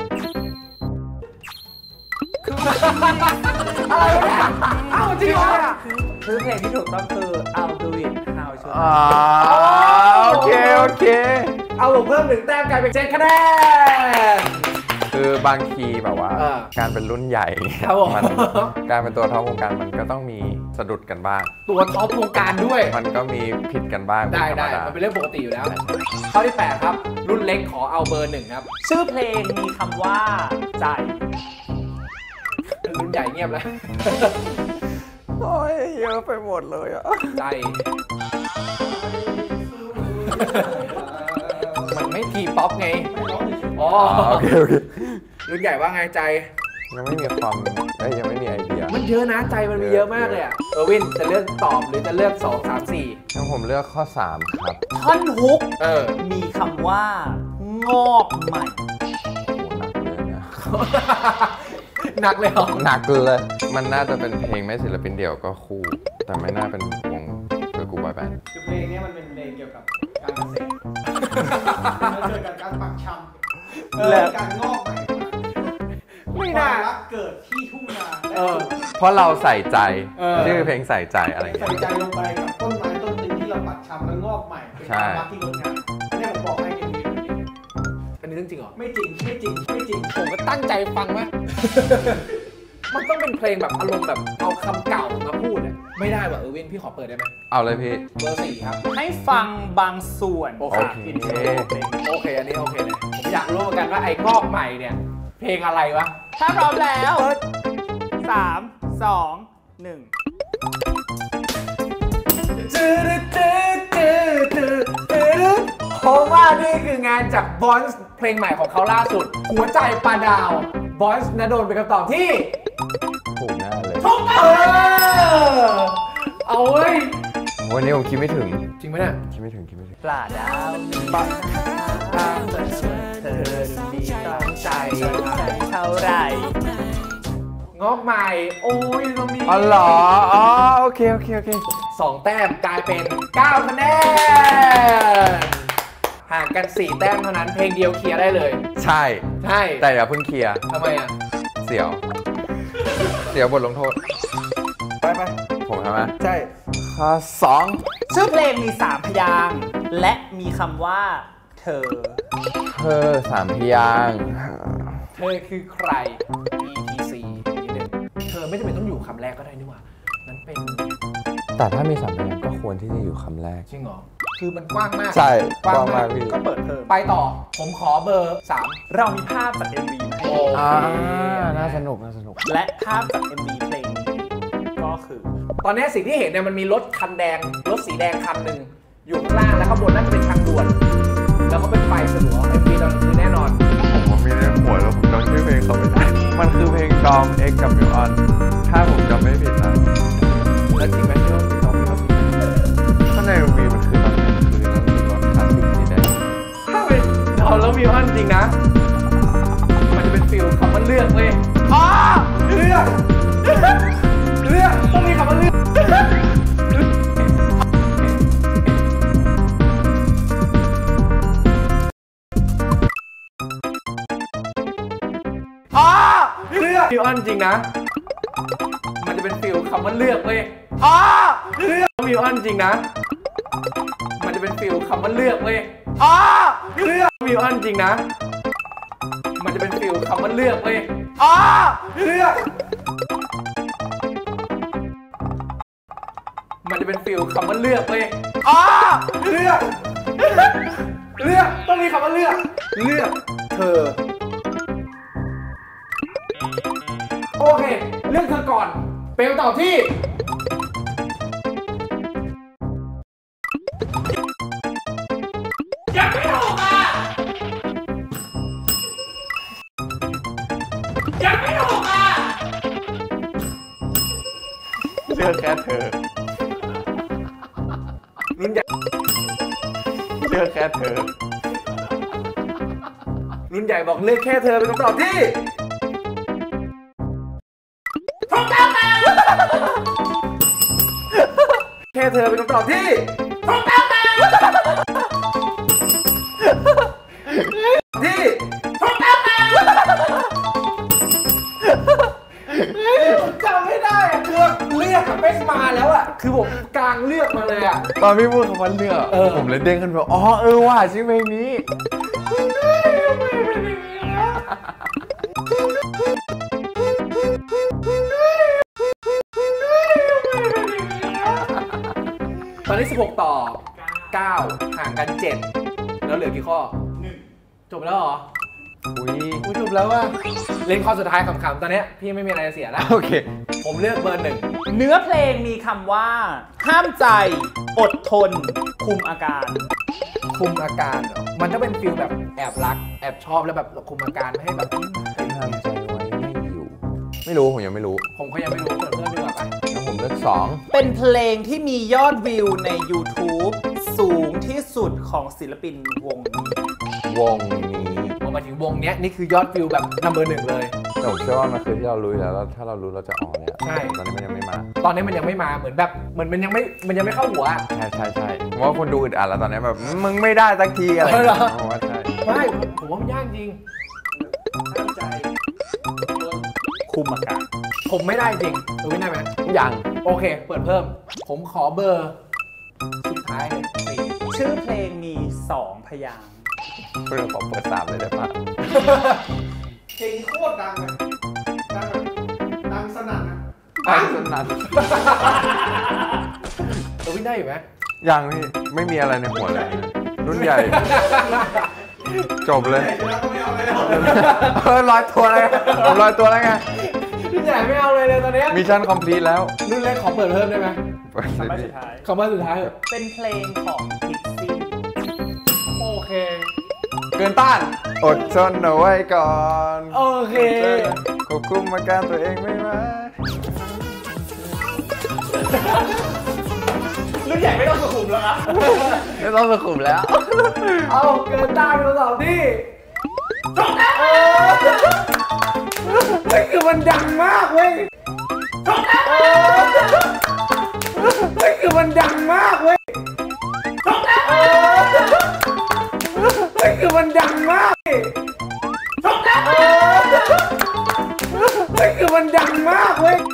อะไรวะเนี่ยเอ้าจริงเหรอคือเพลงที่ถูกต้องคือ I'll Do It How You อ่าโอเคโอเคเอาผมเพิ่มหนึ่งแต้มกลายเป็นเจ็ดคะแนนคือบางทีแบบว่าเออการเป็นรุ่นใหญ่ครับผมมันการเป็นตัวท็อปวงการมันก็ต้องมีสะดุดกันบ้างตัวท็อปวงการด้วยมันก็มีผิดกันบ้างได้เป็นธรได้รมดามันเป็นเรื่องปกติอยู่แล้ว ข้อที่แปดครับ รุ่นเล็กขอเอาเบอร์หนึ่งครับชื่อเพลงมีคำว่า ใจรุ่นใหญ่เงียบแล้วโอ้ยเยอะไปหมดเลยอ่ะใจ มันไม่ทีป๊อปไง อ๋อโอเคโอเครุ่นใหญ่ว่าไงใจยังไม่มีความเอ้ยยังไม่มีไอเดียมันเยอะนะใจมันมีเยอะมากเลยอะเออร์วินจะเลือกตอบหรือจะเลือกสอง สาม สี่งั้นผมเลือกข้อสามครับท่อนฮุกเออมีคำว่า งอกใหม่โอ้หนักเลยนะหนักเลยเหรอหนักเลย มันน่าจะเป็นเพลงไม่ศิลปินเดี่ยวก็คู่ แต่ไม่น่าเป็นวงเกิร์ลกรุ๊ปบอยแบนด์คือเพลงนี้มันเป็นเพลงเกี่ยวกับการเกษตรมันเกิดกับการปักชำแล้วการงอกใหม่ไม่ควาน่ามรักเกิดที่ทุ่งนาเออเพราะเราใส่ใจเออชื่อเพลงใส่ใจอะไรอย่างใส่เงี้ยใจลงไปกับต้นไม้ต้นหนึ่งที่เราปักชำแล้วงอกใหม่เป็นความรักที่งดงามอันนี้ผมบอกให้เอ็มวีแบบนี้อันนี้เรื่องจริงเหรอไม่จริงไม่จริงไม่จริงผมก็ตั้งใจฟังมาก มันต้องเป็นเพลงแบบอารมณ์แบบเอาคำเก่ามาพูดอะไม่ได้ว่ะเออวินพี่ขอเปิดได้ไหมเอาเลยพี่เบอร์สี่ครับให้ฟังบางส่วนโอเคอินโทรเพลงโอเค อันนี้โอเคเลย ผมอยากรู้เหมือนกันว่าไอ้งอกใหม่เนี่ย เพลงอะไรวะถ้าพร้อมแล้วสามสองหนึ่งผมว่านี่คืองานจากบอนส์เพลงใหม่ของเขาล่าสุด หัวใจปลาดาวบอนส์นะโดนเป็นคำตอบที่ถูกแน่เลยถูกต้องเออเอาเว้ยวันนี้ผมคิดไม่ถึงจริงไหมเนี่ยคิดไม่ถึงคิดไม่ถึงปลาดาวบังตาเธอเธอมีตั้งใจเท่าไหร่งอกใหม่ โอ้ยตรงนี้อ๋อเหรอ อ๋อ โอเค โอเค โอเคสองแต้มกลายเป็นเก้าคะแนนห่างกันสี่แต้มเท่านั้นเพลงเดียวเคลียร์ได้เลยใช่ใช่แต่อย่าเพิ่งเคลียร์ทำไมอ่ะเสียว เสียวบทลงโทษไปไปผมใช่ไหมใช่ข้อสองชื่อเพลงมีสามพยางค์และมีคำว่าเธอเธอสามพยางค์เธอคือใคร อี ที ซี นิดนึงเธอไม่จำเป็นต้องอยู่คำแรกก็ได้นี่หว่านั้นเป็นแต่ถ้ามีสามพยางค์ก็ควรที่จะอยู่คำแรกจริงเหรอ คือมันกว้างมากใช่กว้างกว้างมามาก กพี่ก็เปิดเทอมไปต่อ ผมขอเบอร์สามเรามีภาพจาก เอ็ม วี มาให้โอดูเคอ่า น่าสนุก น่าสนุกและภาพจาก เอ็ม วี เพลงนี้ก็คือตอนนี้สิ่งที่เห็นเนี่ยมันมีรถคันแดง รถสีแดงคันหนึ่งอยู่ข้างล่างแล้วข้างบนนั่นจะเป็นทางด่วน แล้วก็เป็นไฟสลัวเอ็มวีตอนกลางคืนแน่นอนผมว่ามีในหัวแล้วผมจำชื่อเพลงเขาไม่ได้ มันคือเพลงจอมเอ็กกับมิวออน ถ้าผมจำไม่ผิดนะแล้วจริงไหมที่ว่าพี่ตองพี่เขาผิดข้างในมีมันคือตอนกลางคืนแล้วมีรถคลาสสิกสีแดงถ้าเป็นเราแล้วมีอันจริงนะ มันจะเป็นฟิลคำว่าเลือกเว้ยอ๋อเลือก เลือกต้องมีคำว่าเลือกอ๋อเลือกฟิลอันจริงนะ มันจะเป็นฟิลคำว่าเลือกเว้ยอ๋อเลือกฟิลอันจริงนะ มันจะเป็นฟิลคำว่าเลือกเว้ยอ๋อเลือกฟิลอันจริงนะ มันจะเป็นฟิลคำว่าเลือกเว้ยอ๋อเลือก มันจะเป็นฟิลคำว่าเลือกเว้ยอ๋อเลือก เลือก ต้องมีคำว่าเลือก เลือก เธอ โอเค เลือกเธอก่อน เป็นคำตอบที่ ยังไม่ถูกอ่ะ ยังไม่ถูกอ่ะเลือกแค่เธอรุ่นใหญ่เลือกแค่เธอรุ่นใหญ่บอกเลือกแค่เธอเป็นคำตอบที่ถูกต้องนะแค่เธอเป็นคำตอบที่ถูกต้องนะที่ถูกต้องนะผมจำไม่ได้อะคือเลือกกับไม่มาแล้วอะคือผมกลางเลือกมาเลยอะตอนพี่พูดคำว่าเลือกเออผมเลยเด้งขึ้นมาอ๋อ เออว่ะชื่อเพลงนี้ตอนนี้สิบหกต่อเก้าห่างกันเจ็ดแล้วเหลือกี่ข้อจบแล้วเหรออุ้ยอุ้ยจบแล้วว่ะเล่นข้อสุดท้ายขำๆตอนเนี้ยพี่ไม่มีอะไรจะเสียแล้วโอเคผมเลือกเบอร์หนึ่งเนื้อเพลงมีคำว่า ห้ามใจ อดทน คุมอาการคุมอาการเหรอมันจะเป็นฟิลแบบแอบรักแอบชอบแล้วแบบคุมอาการไม่ให้แบบห้ามใจไว้ไม่อยู่ ไม่รู้ ผมยังไม่รู้ผมก็ยังไม่รู้เปิดเพิ่มดีกว่าไปแล้วผมเลือกสองเป็นเพลงที่มียอดวิวใน YouTube สูงที่สุดของศิลปินวงนี้วงนี้พอมาถึงวงเนี้ยนี่คือยอดฟิลแบบนัมเบอร์หนึ่งเลยแต่ผมเชื่อว่ามันคือที่เรารู้อยู่แล้วแล้วถ้าเรารู้เราจะออกเนี่ยใช่ตอนนี้มันยังไม่มาตอนนี้มันยังไม่มาเหมือนแบบเหมือนมันยังไม่มันยังไม่เข้าหัวอะใช่ใช่ใช่ผมว่าคนดูอึดอัดแล้วตอนนี้แบบมึงไม่ได้สักทีอะไรเออเหรอผมว่าใช่ไม่ผมว่ามันยากจริงห้ามใจอดทนคุมอากาศผมไม่ได้จริงเออวินได้ไหมยังโอเค เปิดเพิ่ม ผมขอเบอร์สุดท้ายเลยสี่ชื่อเพลงมีสองพยางค์เพื่อขอเปิดสามเลยได้ปะเพลงโคตรดังเลยดังแบบดังสนั่นนะไอ้สนันเออวินได้อยู่ไหมยังพี่ไม่มีอะไรในหัวเลย รุ่นใหญ่ จบเลยแล้วก็ไม่เอาอะไรแล้วเออลอยตัวเลยผมลอยตัวแล้วไงพี่แจ๋ไม่เอาเลยเลยตอนเนี้ยมิชชั่นคอมพลีทแล้วรุ่นเล็กขอเปิดเพิ่มได้ไหมคำใบ้สุดท้ายคำว่าสุดท้ายเถอะเป็นเพลงของพิกซี่โอเคเกินต้าน อดทนเอาไว้ก่อนโอเคควบคุมอาการตัวเองไม่ไหวรุ่นใหญ่ไม่ต้องสุขุมแล้วนะไม่ต้องสุขุมแล้วเอาเกินต้านเป็นคำตอบที่ถูกแล้วนี่คือมันดังมากเว้ยถูกแล้วนี่คือมันดังมากเว้ยถูกแล้วนี่คือมันดังมากเว้ยถูกแล้วนี่คือมันดังมากเว้ย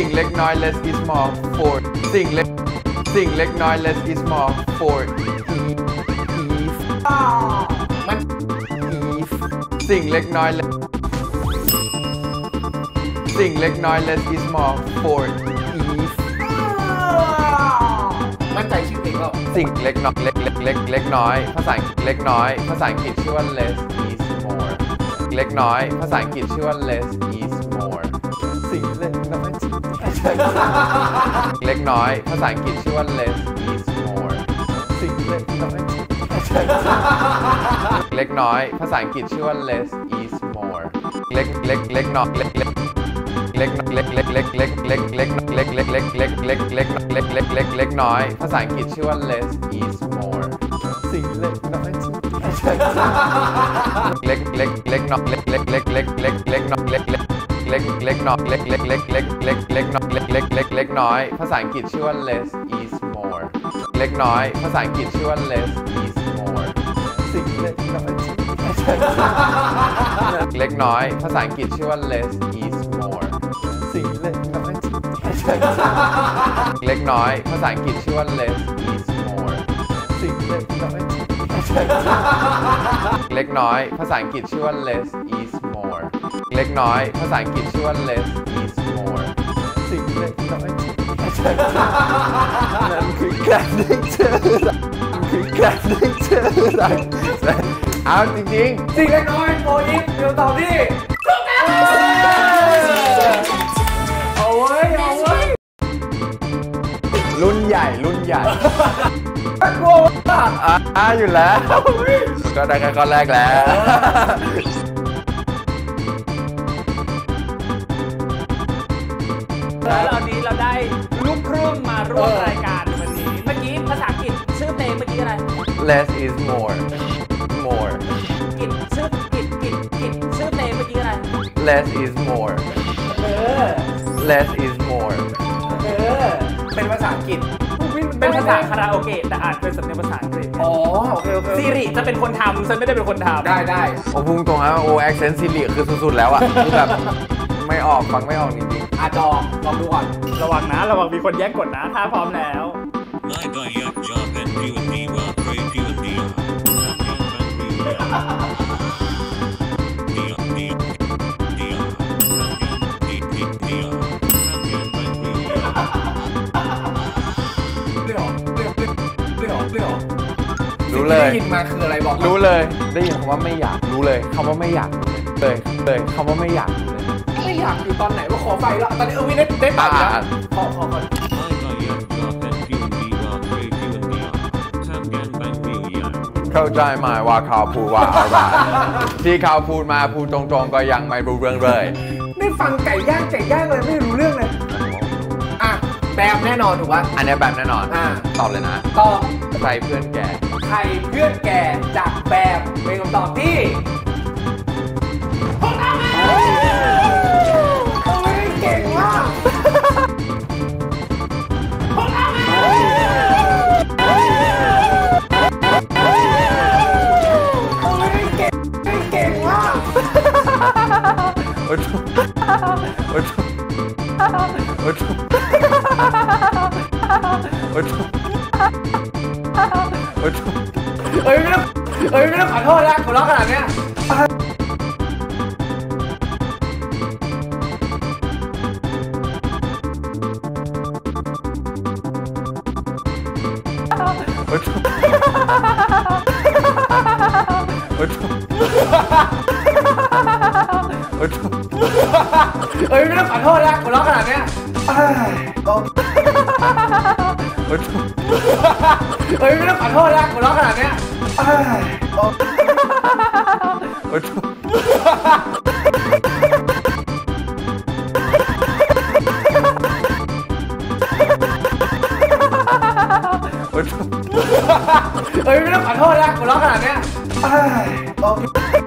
เล็กน้อย less is more for สิ่งเล็กสิ่งเล็กน้อย less is more for if if มัน if สิ่งเล็กน้อย สิ่งเล็กน้อย less is more for if มั่นใจชื่อเพลงเปล่าสิ่งเล็กน้อยเล็กเล็กเล็กเล็กน้อยภาษาอังกฤษเล็กน้อยภาษาอังกฤษชื่อว่า less is more เล็กน้อยภาษาอังกฤษชื่อว่า less is more สิ่งเล็กน้อยเล็กน้อยภาษาอังกฤษชื่อว่า less is more สิ่งเล็กน้อยเล็กน้อยภาษาอังกฤษชื่อว่า less is more เล็กเล็กเล็กน้อยเล็กเล็กเล็กเล็กเล็กเล็กเล็กเล็กเล็กเล็กเล็กเล็กเล็กเล็กเล็กเล็กเล็กเล็กเล็กน้อยภาษาอังกฤษชื่อว่า less is more สิ่งเล็กน้อยเล็กเล็กเล็กน้อยเล็กเล็กเล็กเล็กเล็กเล็กน้อยเล็กเล็กเล็กเล็กน้อยเล็กเล็กเล็กเล็กเล็กเล็กน้อยเล็กเล็กเล็กเล็กน้อยภาษาอังกฤษชื่อว่า less is more เล็กน้อยภาษาอังกฤษชื่อว่า less is more สิ่งเล็กน้อยเล็กน้อยภาษาอังกฤษชื่อว่า less is more สิ่งเล็กน้อยเล็กน้อยภาษาอังกฤษชื่อว่า less is more สิ่งเล็กน้อยเล็กน้อยภาษาอังกฤษชื่อว่า less is more เล็กน้อยภาษาอังกฤษชื่อว่า less is more สิ่งเล็กน้อยนั่นคือการได้เจอนั่นคือการได้เจอเอาจริงๆสิ่งเล็กน้อยโอยิปเดี๋ยวตอบที่เอาไว้เอาไว้รุ่นใหญ่รุ่นใหญ่กลัวมากอ่าอยู่แล้วก็ได้แค่ข้อแรกแล้วแล้วตอนนี้เราได้ลูกครึ่งมาร่วมรายการในวันนี้เมื่อกี้ภาษาอังกฤษชื่อเพลงเมื่อกี้อะไร less is more more กิจชื่อกิจกิจกิจชื่อเพลงเมื่อกี้อะไร less is more เออ less is more เออเป็นภาษาอังกฤษเป็นภาษาคาราโอเกะแต่อ่านเป็นสำเนียงภาษาอังกฤษอ๋อโอเคโอเคซีริจะเป็นคนทำฉันไม่ได้เป็นคนทำได้ได้โอ้พุ่งตรงนะโอ้แอคเซนต์ซิลิคือสุดๆแล้วอ่ะคือแบบไม่ออกฟังไม่ออกจริงอาจองลองดูก่อนระวังนะระวังมีคนแย่งกดนะถ้าพร้อมแล้ว My guy, yak job and you and me were great, you and me. Dia, dia, dia, dia, dia, เรื่องเรื่องเรื่องเรื่องๆรู้เลยได้ยินมาคืออะไรบอกรู้เลยได้ยินคำว่าไม่อยากรู้เลยคำว่าไม่อยากรู้เลยเลยคำว่าไม่อยากรู้เลยไม่อยากอยู่ตอนไหนว่าขอไฟแล้วตอนนี้เออวินได้ได้ตอบแล้วขอขอขอ My guy, yak job and you and me were great, you and me. Samgan bang me, yeah. เข้าใจไหมว่าเขาพูดว่าอะไรที่เขาพูดมาพูดตรงๆก็ยังไม่รู้เรื่องเลยไม่ฟังไก่ย่างไก่ย่างเลยไม่รู้เรื่องเลยอ่ะแบบแน่นอนถูกปะอันนี้แบบแน่นอนอ่าตอบเลยนะตอบใครเพื่อนแกใครเพื่อนแกจากแบบเป็นคำตอบที่เก่งมากเก่งมากโอ้โหโอ้โหโอ้โหโอ้โหโอ้โหเอ้ยไม่ต้องเอ้ยไม่ต้องขอโทษแล้วขอร้องขนาดเนี้ยโอ้โหโอ้โหโอ้โหเอ้ยไม่ต้องขอโทษแล้วขอร้องขนาดเนี้ยโอเคโอ้โหเอ้ยไม่ต้องขอโทษแล้วขอร้องขนาดเนี้ยโอเคโอ้โหโอ้โหเอ้ยไม่ต้องขอโทษแล้วขอร้องขนาดเนี้ยโอเค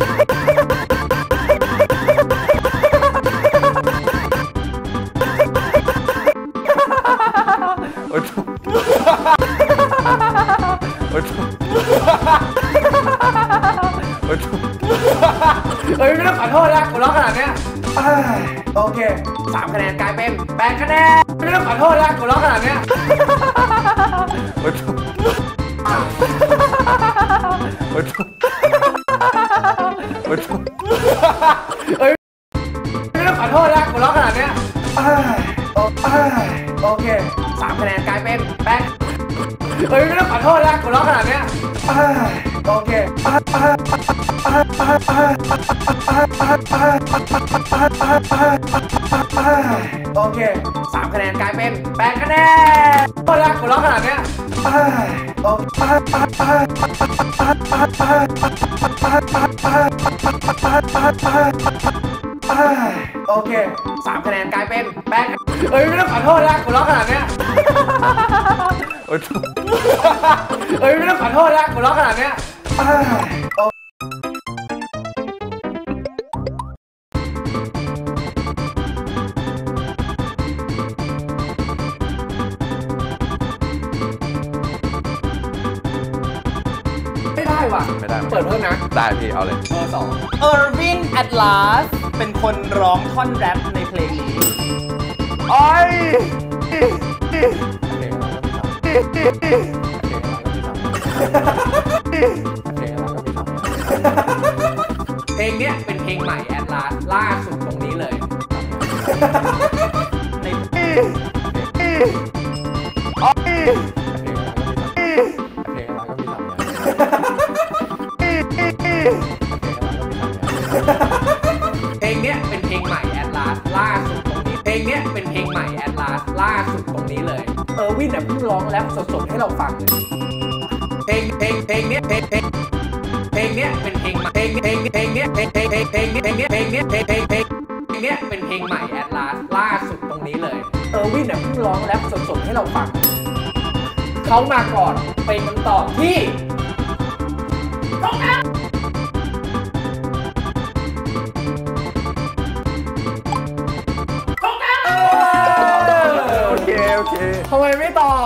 โอ้โหโอ้โหโอ้โหเอ้ยไม่ต้องขอโทษแล้วขอร้องขนาดเนี้ยโอเคสามคะแนนกลายเป็นแปดคะแนนไม่ต้องขอโทษแล้วกูร้องขนาดเนี้ยเอ้ยไม่ต้องขอโทษแล้วกูร้องขนาดเนี้ยโอเคสามคะแนนกลายเป็นแปดเอ้ยไม่ต้องขอโทษแล้วกูร้องขนาดเนี้ยโอเคโอเคสามคะแนนกลายเป็นแปดคะแนนโทษแล้วกูร้องขนาดเนี้ยโอเคสามคะแนนกลายเป็นแปดเอ้ยไม่ต้องขอโทษแล้วกูร้องขนาดเนี้ยเอ้ยไม่ต้องขอโทษแล้วกูร้องขนาดเนี้ยไม่ได้ว่ะไม่ได้เปิดเพิ่มนะได้พี่เอาเลยเบอร์สอง Irving Atlas เป็นคนร้องท่อนแรปในเพลงนี้โอ้ยเพลงเนี้ยเป็นเพลงใหม่ Atlas ล่าสุดตรงนี้เลยในเพลงเนี้ยเป็นเพลงใหม่ Atlas ล่าสุดตรงนี้เพลงเนี้ยเป็นเพลงใหม่ Atlas ล่าสุดตรงนี้เลยเออร์วินอ่ะเพิ่งร้องแรปสดๆให้เราฟังเลยเพลงเพลงเพลงเนี้ยเพลงเพลงเพลงเนี้ยเป็นเพลงเพลงเพลงเพลงเนี้ยเพลงเพลงเพลงเพลงเนี้ยเพลงเนี้ยเพลงเพลงเพลงเพลงเนี้ยเป็นเพลงใหม่ Atlas ล่าสุดตรงนี้เลยเออร์วินอ่ะเพิ่งร้องแรปสดๆให้เราฟังเขามาก่อนเป็นคำตอบที่ตรงกันโอเคโอเคทำไมไม่ตอบ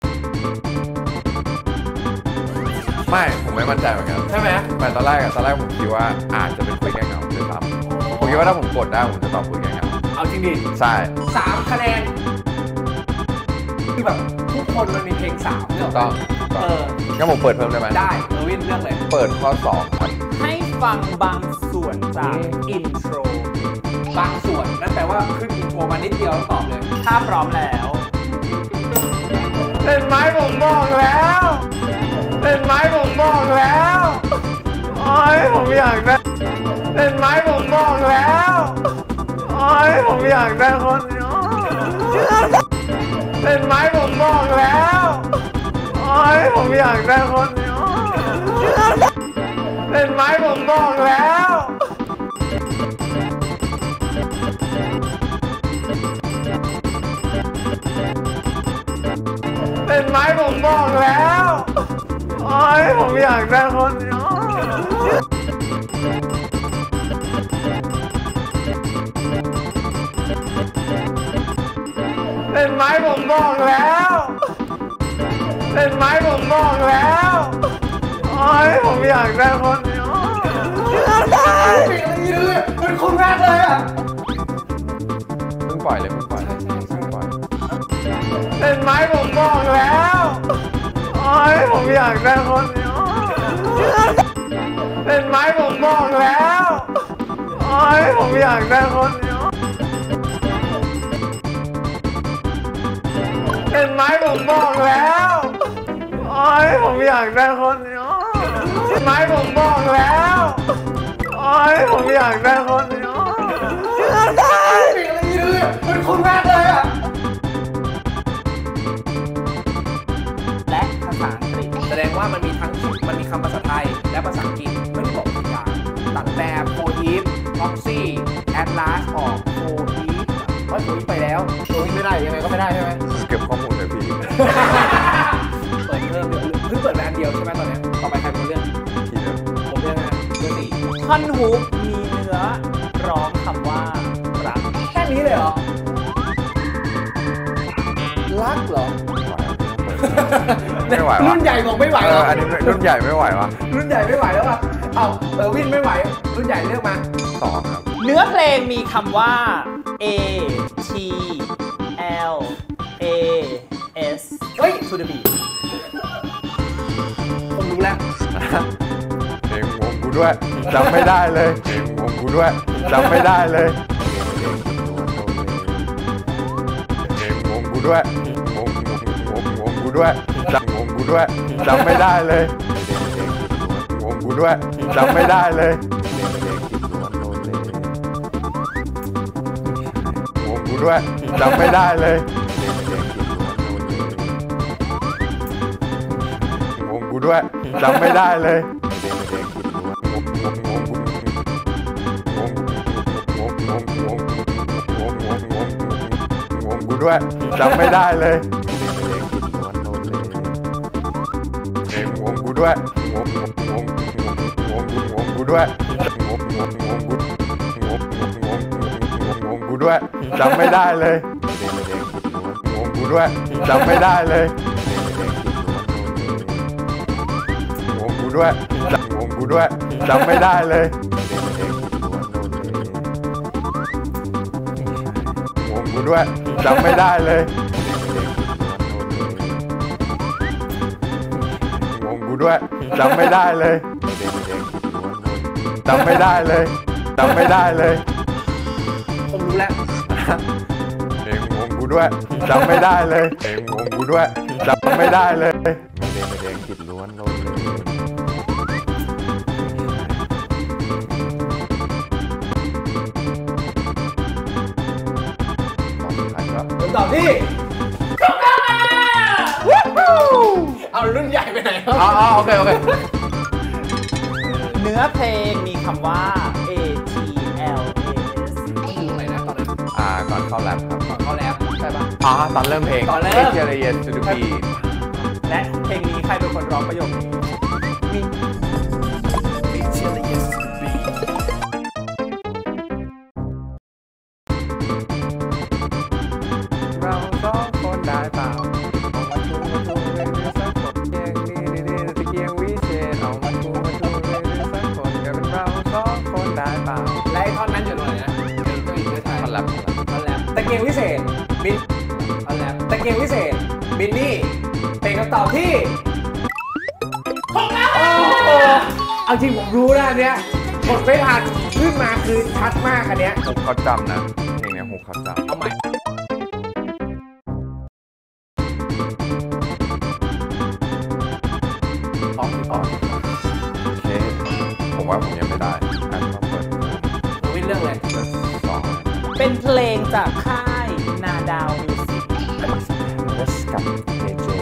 ไม่ผมไม่มั่นใจเหมือนกันใช่ไหมแต่ตอนแรกอะตอนแรกผมคิดว่าอาจจะเป็นคุยแก้เหงาด้วยซ้ำผมคิดว่าถ้าผมกดได้ผมจะตอบคุยแก้เหงาเอาจริงดิใช่สามคะแนนคือแบบทุกคนมันมีเพลงสามเรื่องต้องเอองั้นผมเปิดเพิ่มได้ไหมได้เออร์วินเลือกเลยเปิดข้อสองครับให้ฟังบางส่วนจากอินโทรบางส่วนนั่นแปลว่าขึ้นอินโทรมานิดเดียวแล้วตอบเลยถ้าพร้อมแล้วเป็นไม้ผมบอกแล้วเป็นไม้ผมบอกแล้วโอ้ยผมอยากได้เป็นไม้ผมบอกแล้วโอ้ยผมอยากได้คนเป็นไม้ผมบอกแล้วโอ้ยผมอยากได้คนเป็นไม้ผมบอกแล้วเป็นไม้ผมบอกแล้วโอ้ยผมอยากได้คนเป็นไม้ผมบอกแล้วเป็นไม้ผมบอกแล้วโอ้ยผมอยากได้คนได้เป็นคนแรกเลยอ่ะเพิ่งปล่อยเลยเพิ่งปล่อยเพิ่งปล่อยเป็นไม้ผมบอกแล้วโอ้ยผมอยากได้คนเป็นไม้ผมบอกแล้วโอ้ยผมอยากได้คนเป็นไม้ผมบอกแล้วโอ้ยผมอยากได้คนเป็นไม้ผมบอกแล้วโอ้ยผมอยากได้คนได้เป็นคนแรกเลยอ่ะและภาษาอังกฤษแสดงว่ามันมีทั้งมันมีคำภาษาไทยและภาษาอังกฤษไม่ได้บอกทุกอย่างหลังแบบโฟอีฟท็อกซี่แอตลาสออกโฟอีฟเพราะโฟอีฟไปแล้วโฟอีฟไม่ได้ยังไงก็ไม่ได้ใช่ไหมเก็บข้อมูลเลยพี่เปิดเพิ่มเดี๋ยวเพิ่งเปิดไปอันเดียวใช่ไหมตอนนี้ต่อไปใครเป็นเรื่องทีเดียวผมเรื่องนะเรื่องสี่ท่อนฮุกมีเนื้อร้องคำว่ารักแค่นี้เลยเหรอรักเหรอไม่ไหววะรุ่นใหญ่บอกไม่ไหวแล้วอันนี้รุ่นใหญ่ไม่ไหววะรุ่นใหญ่ไม่ไหวแล้วอ่ะเอ้าเออวินไม่ไหวรุ่นใหญ่เลือกมาสองครับมเนื้อเพลงมีคำว่า A T L A S เฮ้ย to the beat ผมรู้แล้วเพลงวงกูด้วยจำไม่ได้เลยเพลงวงกูด้วยจำไม่ได้เลยเพลงวงกูด้วยวงวงวงวงกูด้วยจำวงกูด้วยจำไม่ได้เลยวงกูด้วยจำไม่ได้เลยวงกูด้วยจำไม่ได้เลยวงกูด้วยจำไม่ได้เลยวงกูด้วยจำไม่ได้เลยเพลงวงกูด้วยวงวงวงวงวงกูด้วยวงวงวงกูวงวงวงวงกูด้วยจำไม่ได้เลยวงกูด้วยจำไม่ได้เลยวงกูด้วยวงกูด้วยจำไม่ได้เลยวงกูด้วยจำไม่ได้เลยวงกูด้วยจำไม่ได้เลยจำไม่ได้เลยจำไม่ได้เลยผมรู้แล้วเพลงวงกูด้วยจำไม่ได้เลยเพลงวงกูด้วยจำไม่ได้เลยเพลงจิตล้วนโลนเลยผมตอบที่เอารุ่นใหญ่ไปไหนอ๋อโอเคโอเคเนื้อเพลงมีคำว่า A T L A S อะไรนะตอนนั้นอ่าก่อนเข้าแรปครับก่อนเขาแล้วใช่ปะอ๋อตอนเริ่มเพลงตอนเริ่มเจเรียนซูดูบีและเพลงนี้ใครเป็นคนร้องประโยคนี้เราสองคนได้เปล่าเอามาชูมาชูเรื่อยๆสักคนเกียงนี่นี่ตะเกียงวิเศษเอามาชูมาชูเรื่อยๆสักคนก็เป็นเราสองคนได้เปล่าและไอ้ท่อนนั้นอยู่ตรงไหนนะเพลงตัวอีกด้วยไทยท่อนแรปท่อนแรปตะเกียงวิเศษบินท่อนแรปตะเกียงวิเศษบินนี่เป็นคำตอบที่ถูกแล้วโอ้โหเอาจริงผมรู้นะอันเนี้ยกดไม่ทันขึ้นมาคือชัดมากอันเนี้ยฮุกเขาจำนะเพลงเนี้ยฮุกเขาจำเอาใหม่อ๋ออ๋อโอเคผมว่าผมยังไม่ได้อาจจะต้องเปิดผมวินเรื่องเลยสองเป็นเพลงจากค่ายนาดาวมิวสิกเลสกับเจเจ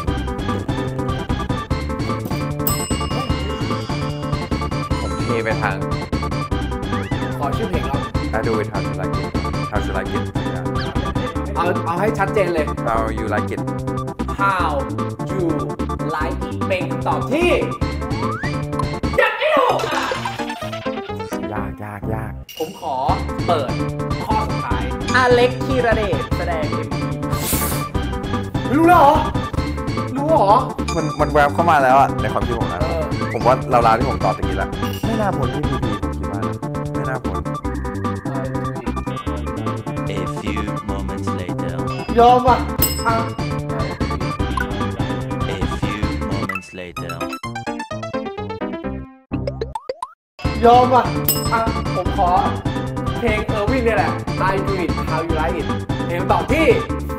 ผมเทไปทางขอชื่อเพลงเรา I do it how you like it how you like it เอาเอาให้ชัดเจนเลย how you like it How you like it เป็นคำตอบที่ยังไม่ถูกอ่ะยากยากยากผมขอเปิดข้อสุดท้ายอเล็กธีรเดชแสดง เอ็ม วีรู้แล้วเหรอ รู้เหรอมันมันแวบเข้ามาแล้วอะในความคิดผมนะเออผมว่าเราลาที่ผมตอบตะกี้แล้วไม่น่าพ้นที่พีพีผมคิดว่านะไม่น่าพ้น A few moments later. ยอมอ่ะอ่ะ A few moments later. ยอมอ่ะอ่ะผมขอเพลงเออร์วินเนี่ยแหละ I do it how you like it เพลงคำตอบที่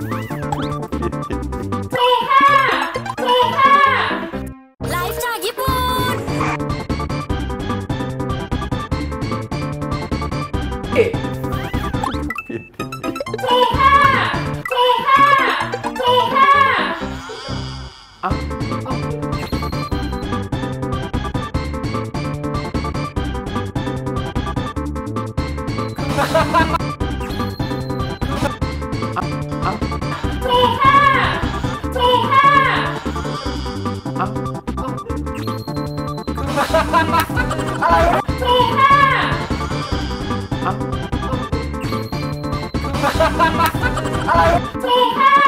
ถูกค่ะถูกค่ะไลฟ์จากญี่ปุ่นผิดถูกค่ะถูกค่ะถูกค่ะอ่ะถูกค่ะถูกค่ะอะไรถูกค่ะอะไรถูกค่ะ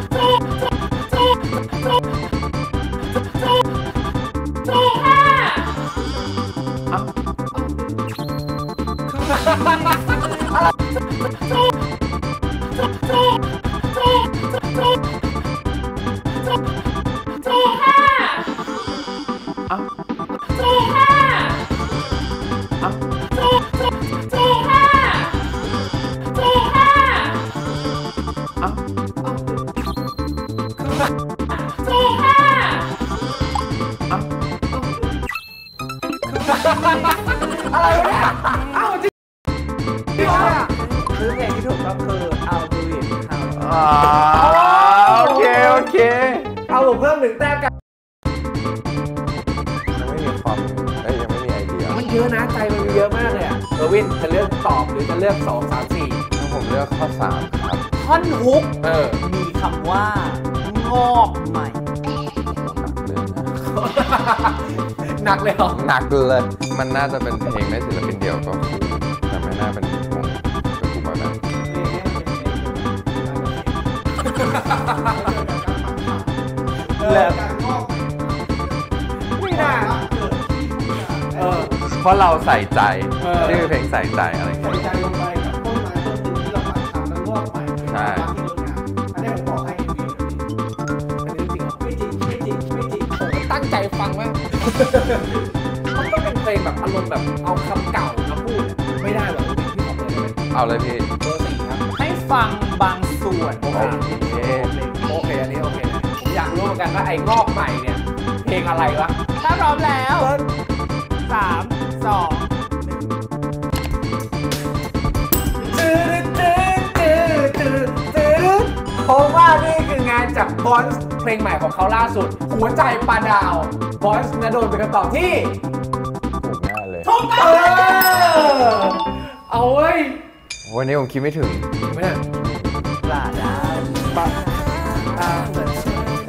ถูกค่ะอะไรวะเนี่ยเอ้าจริงจริงอ่ะคือเพลงที่ถูกต้องคือ I'll Do It How อ๋อโอเคโอเคเอาผมเพิ่มหนึ่งแต้มกันยังไม่มีความเอ้ยยังไม่มีไอเดียมันเยอะนะใจมันเยอะมากเลยอ่ะเออร์วินจะเลือกตอบหรือจะเลือกสองสามสี่งั้นผมเลือกข้อสามครับท่อนฮุกเออมีคำว่างอกใหม่หนักเลยเหรอหนักเลย มันน่าจะเป็นเพลงได้ศิลปินเดียวก็คู่แต่ไม่น่าเป็นวงเป็นกลุ่มบอยแบนด์แล้วการงอกไม่น่าเกิดที่ทุกอย่างเออเพราะเราใส่ใจเออนี่คือเพลงใส่ใจอะไรอย่างใส่เงี้ยใจลงไปกับต้นไม้ต้นหนึ่งที่เราปักชำแล้วงอกใหม่เป็นความรักที่งดงามอันนี้ผมบอกให้เอ็มวีแบบนี้อันนี้จริงเหรอไม่จริงไม่จริงไม่จริงผมก็ตั้งใจฟังมากมันก็เป็นเพลงแบบอารมณ์แบบเอาคำเก่ามาพูดอะไม่ได้หรอกพี่ขอเบอร์ได้ไหมเอาเลยพี่เบอร์สี่ครับให้ฟังบางส่วนโอเคโอเคอันนี้โอเคเลยผมอยากรู้เหมือนกันว่าไอ้งอกใหม่เนี่ยเพลงอะไรวะถ้าพร้อมแล้วสามสองเพราะว่านี่คืองานจากบอนส์เพลงใหม่ของเขาล่าสุด หัวใจปลาดาวบอนส์นะโดนเป็นคำตอบที่ถูกแน่เลยถูกต้องเอาเว้ยวันนี้ผมคิดไม่ถึงจริงไหมเนี่ยปลาดาวปลาดาวเหมือน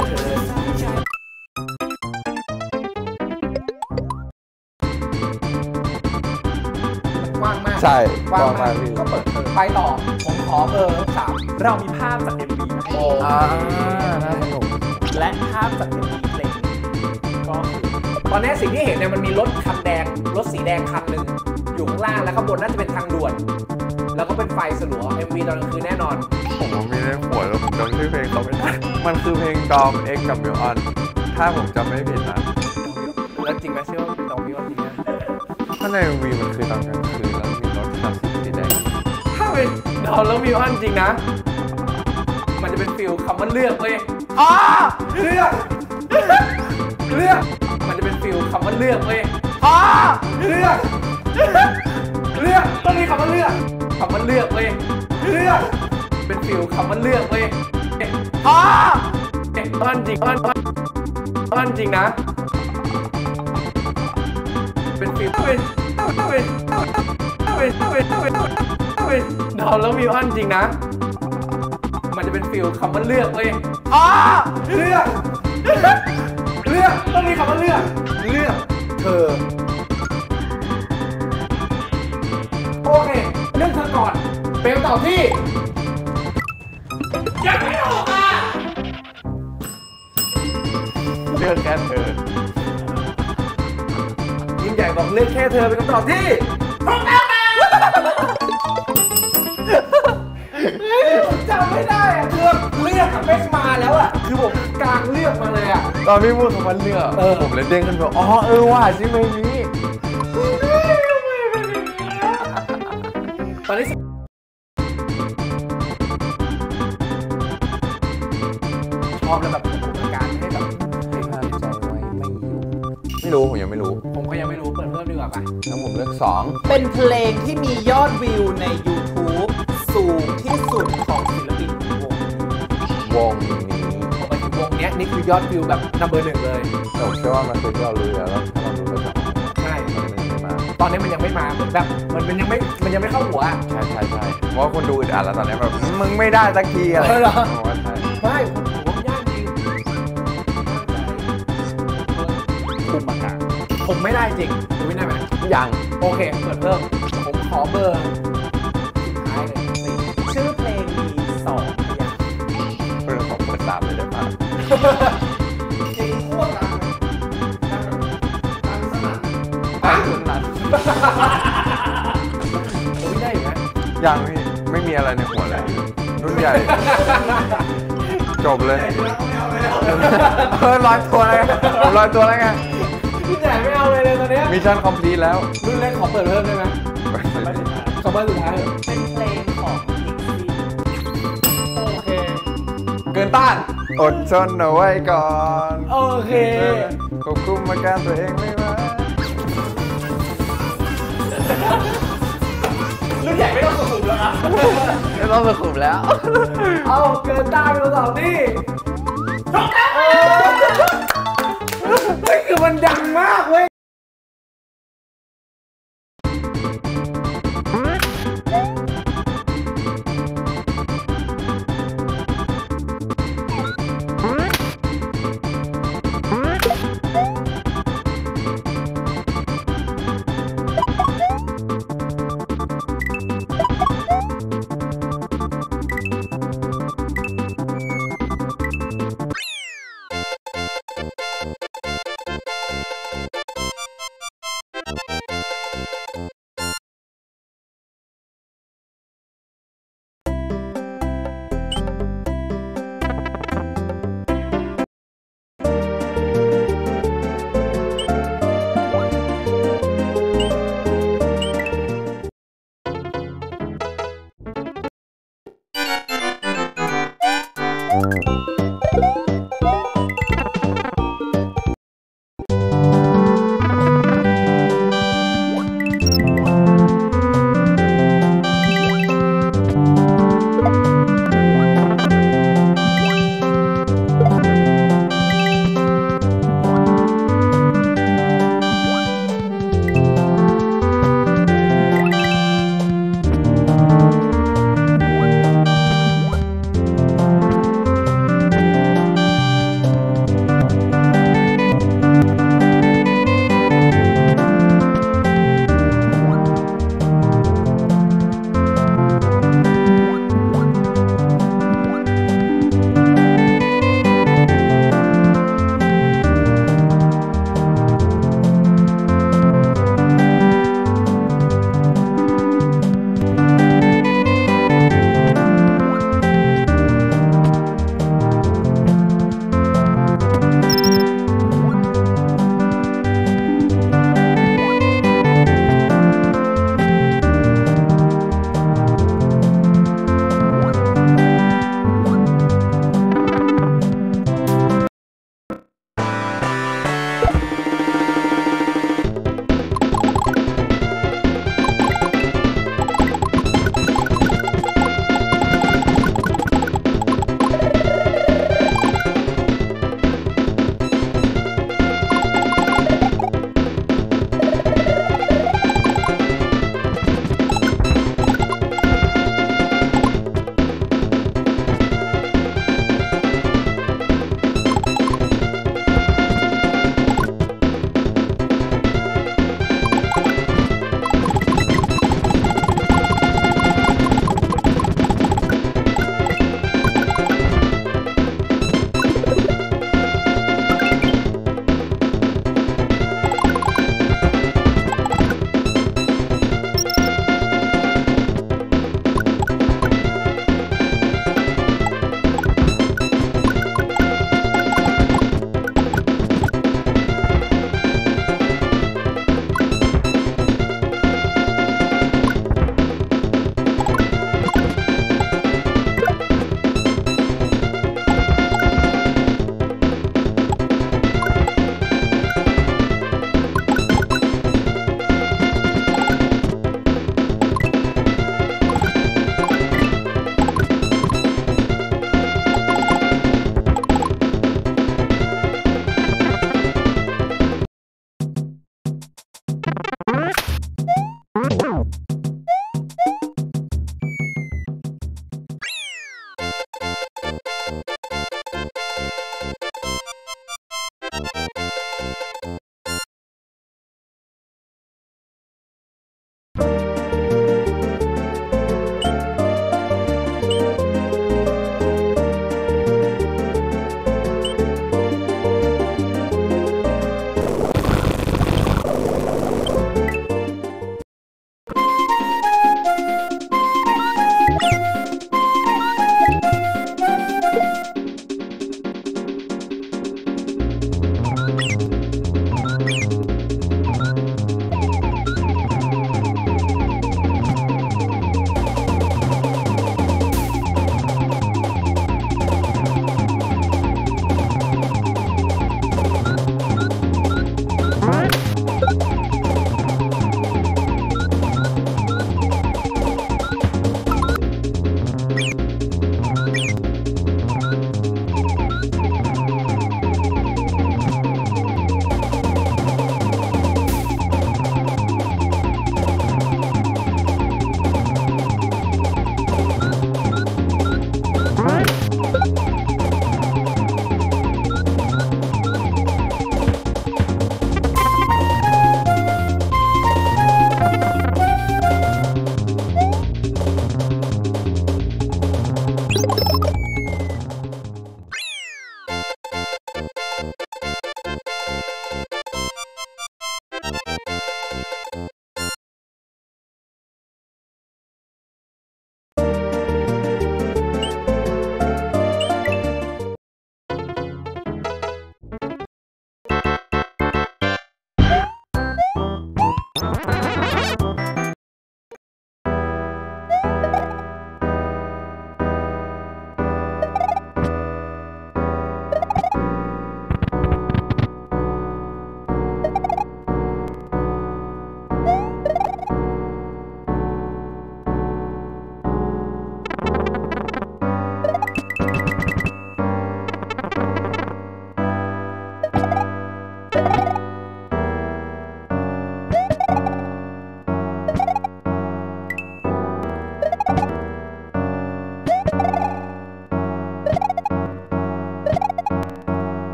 กว้างมากใช่กว้างมากพี่ก็เปิดเผยไปต่อ ผมขอเบอร์สามเรามีภาพจาก เอ็ม วีโอ้อ่าน่าสนุกและภาพจาก เอ็ม วี เพลงก็คือตอนนี้สิ่งที่เห็นเนี่ยมันมีรถคันแดง รถสีแดงคันหนึ่งอยู่ข้างล่างแล้วข้างบนน่าจะเป็นทางด่วน แล้วก็เป็นไฟสลัว เอ็ม วี ตอนกลางคืนแน่นอนผมว่ามีในหัวแล้วผมจำชื่อเพลงเขาไม่ได้ มันคือเพลงดอมเอ็กกับมิวออน ถ้าผมจำไม่ผิดนะแล้วจริงไหมเชื่อว่าเป็นดอกมิวจริงนะถ้าในเอ็มวีมันคือตอนกลางคืนแล้วมีรถคันสีแดงถ้าเป็นดอกแล้วมิวอันจริงนะ มันจะเป็นฟิลคำว่าเลือกเว้ยอ๋อเลือกเลือกมันจะเป็นฟิลคำว่าเลือกเว้ยอ๋อเลือกเลือกต้องมีคำว่าเลือกคำว่าเลือกเว้ยเลือกเป็นฟิลคำว่าเลือกเว้ยอ๋ออันจริงอันอันจริงนะเป็นฟิลถ้าเป็นถ้าเป็นถ้าเป็นถ้าเป็นถ้าเป็นถ้าเป็นถ้าเป็นดาวแล้วมิวอันจริงนะมันจะเป็นฟิลคำว่าเลือกเว้ยอ๋อเลือกเลือกต้องมีคำว่าเลือกเลือกเธอโอเคเลือกเธอก่อนเป็นคำตอบที่ยังไม่ออกอ่ะเลือกแค่เธอยิ่งใหญ่บอกเลือกแค่เธอเป็นคำตอบที่ถูกต้องนะผมจำไม่ได้อะคือเลือกกับไม่มาแล้วอะคือผมกลางเลือกมาเลยอะตอนพี่พูดคำว่าเลือกเออผมเลยเด้งขึ้นมาอ๋อเออว่าชื่อเพลงนี้ตอนนี้ชอบแล้วแบบผมประการให้แบบห้ามใจไว้ไม่อยู่ ไม่รู้ ผมยังไม่รู้ผมก็ยังไม่รู้เปิดเพิ่มดีกว่าปะแล้วผมเลือกสองเป็นเพลงที่มียอดวิวใน YouTube สูงที่สุดของศิลปินวงวงนี้ผมไปถึงวงเนี้ยนี่คือยอดวิวแบบนัมเบอร์หนึ่งเลยแต่ผมเชื่อว่ามันคือที่เรารู้อยู่แล้วแล้วถ้าเรารู้เราจะใช่มันไม่ได้มาตอนนี้มันยังไม่มาเหมือนแบบมันมันยังไม่มันยังไม่เข้าหัวอะใช่ใช่ใช่เพราะว่าคนดูอึดอัดแล้วตอนนี้แบบมึงไม่ได้สักทีอะไรเออเหรอผมว่าใช่ไม่ผมถือว่ามันยากจริงคุมอากาศผมไม่ได้จริงดูไม่ได้ไหมยังโอเคเปิดเพิ่มผมขอเบอร์สุดท้ายเลยสี่ชื่อเพลงมีสองพยางค์เปิดของเปิดสามเลยได้ปะจริงโคตรดังเลยดังแบบดังสนั่นอ่ะคุณนัทผมไม่ได้อยู่นะยังพี่ไม่มีอะไรในหัวเลย รุ่นใหญ่ จบเลยเออลอยตัวแล้วผมลอยตัวแล้วไงรุ่นใหญ่ไม่เอาเลยเลยตอนเนี้ยมิชชั่นคอมพลีทแล้วรุ่นเล็กขอเปิดเพิ่มได้ไหมขอเปิดสุดท้ายเหรอเป็นเพลงของพิกซี่โอเคเกินต้าน อดทนเอาไว้ก่อนโอเคควบคุมอาการตัวเองไม่ไหวรุ่นใหญ่ไม่ต้องสุขุมแล้วนะไม่ต้องสุขุมแล้วเอาเกินต้านเป็นคำตอบที่ถูกต้องเฮ้ยคือมันดังมากเว้ย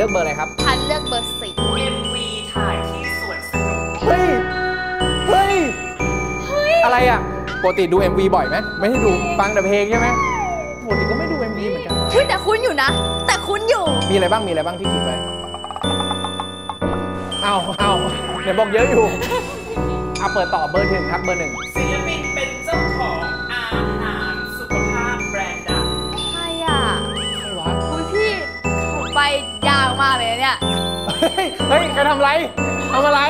อกเบอร์อะไรครับพันเลือกเบอร์สี่เอ็ม วี ถ่ายที่สวนสนุกเฮ้ย เฮ้ย อะไรอ่ะ ปกติดู เอ็ม วี บ่อยไหม ไม่ได้ดูฟังแต่เพลงใช่ไหมปกติก็ไม่ดู เอ็ม วี เหมือนกันอุ้ยแต่คุ้นอยู่นะ แต่คุ้นอยู่มีอะไรบ้าง มีอะไรบ้างที่คิดไว้เอาเอาเดี๋ยวบอกเยอะอยู่เอาเปิดต่อเบอร์หนึ่งครับ เบอร์หนึ่งศิลปินเป็นเจ้าของอาหารสุขภาพแบรนด์ดังใครอ่ะใครวะอุ้ยพี่เขาไปยาวมากเลยเนี่ยเฮ้ย เฮ้ยใครทำอะไรทำอะไร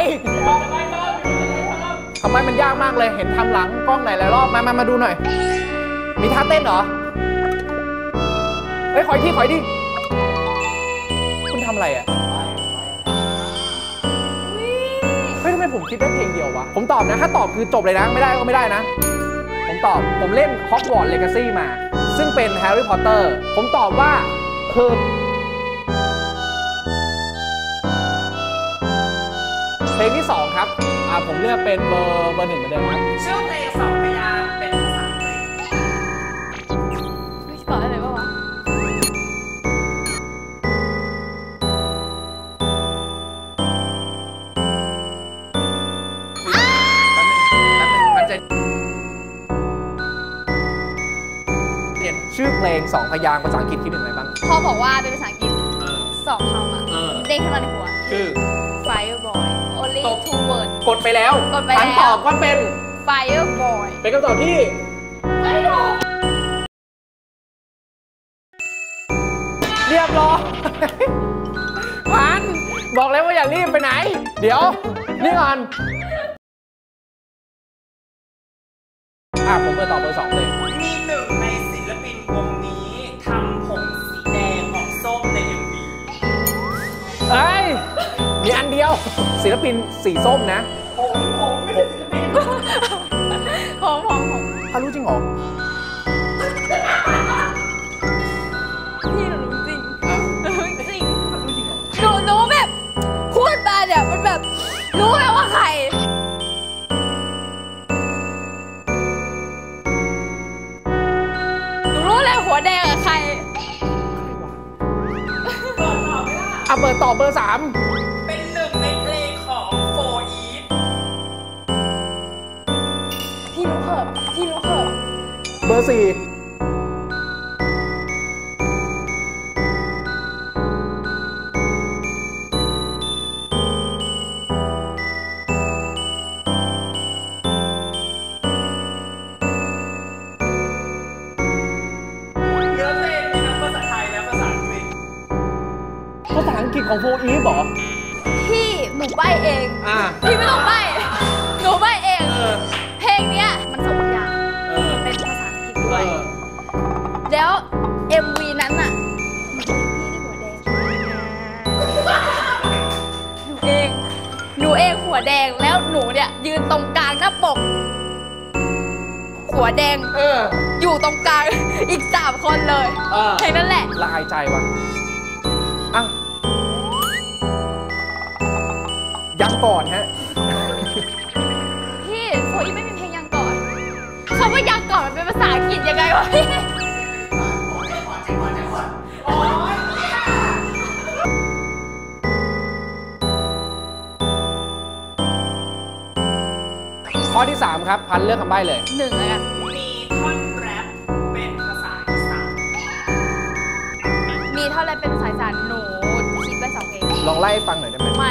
ทำไมมันยากมากเลย เห็นทำหลังกล้องไหนหลายรอบ มามามาดูหน่อย มีท่าเต้นเหรอ เฮ้ย ขออีกทีขออีกทีคุณทำอะไรอ่ะ เฮ้ยทำไมผมคิดได้เพลงเดียววะ ผมตอบนะ ถ้าตอบคือจบเลยนะ ไม่ได้ก็ไม่ได้นะ ผมตอบ ผมเล่น Hogwarts Legacy มา ซึ่งเป็น Harry Potter ผมตอบว่าคือเพลงที่สองครับอ่าผมเลือกเป็นเบอร์เบอร์หนึ่งเหมือนเดิมครับชื่อเพลงสองพยางค์เป็นภาษาอังกฤษไม่ตอบได้เลยปะวะมันจะเรียนชื่อเพลงสองพยางค์ภาษาอังกฤษคิดถึงอะไรบ้างพอบอกว่าเป็นภาษาอังกฤษเออสองคำอ่ะเออเด้งขึ้นมาในหัวชื่อ Fireboy only ตบ two word กดไปแล้วกดไปแล้วคำตอบก็เป็น Fireboy เป็นคำตอบที่ไม่ถูกเรียบร้อยพันบอกแล้วว่าอย่ารีบไปไหน เดี๋ยว นี่ก่อน อ่ะ ผมเบอร์ต่อเบอร์สองเลยมีหนึ่งในศิลปินวงนี้ทำผมสีแดงออกส้มใน เอ็ม วีเอ้ย มีอันเดียว ศิลปินสีส้มนะผมผมไม่ใช่ศิลปินผมผมผมถ้ารู้จริงเหรอพี่หนูรู้จริงหนูรู้จริงหนูรู้แบบพูดมาเนี่ยมันแบบรู้แล้วว่าใคร หนูรู้เลยหัวแดงกับใครอ่ะเบอร์ต่อเบอร์สามเป็นหนึ่งในเพลงของโฟอีพี่รู้เหอะพี่รู้เหอะเบอร์สี่เนื้อเพลงมีทั้งภาษาไทยและภาษาอังกฤษภาษาอังกฤษของโฟอีฟเหรอพี่หนูใบเองอ่าพี่ไม่ต้องใบหนูใบเองเออเพลงเนี้ยมันสองอย่างเออเป็นภาษาอังกฤษเอด้วยอแล้ว เอ็ม วี นั้นน่ะหนูเอง หนูเองหัวแดง แล้วหนูเนี่ยยืนตรงกลางหน้าปก หัวแดงเอออยู่ตรงกลาง อีกสามคนเลยเออเพลงนั้นแหละละอายใจว่ะอ่ะยังก่อนฮะพี่โฟอีไม่มีเพลงยังก่อนคำว่ายังก่อนมันเป็นภาษาอังกฤษยังไงวะพี่ข้อที่สามครับ พันเลือกคำใบ้เลยหนึ่งแล้วกันมีท่อนแรปเป็นภาษาอีสานมีเท่าไรเป็นภาษาอีสานหนูคิดไปสองเพลงลองไล่ให้ฟังหน่อยได้ไหมไม่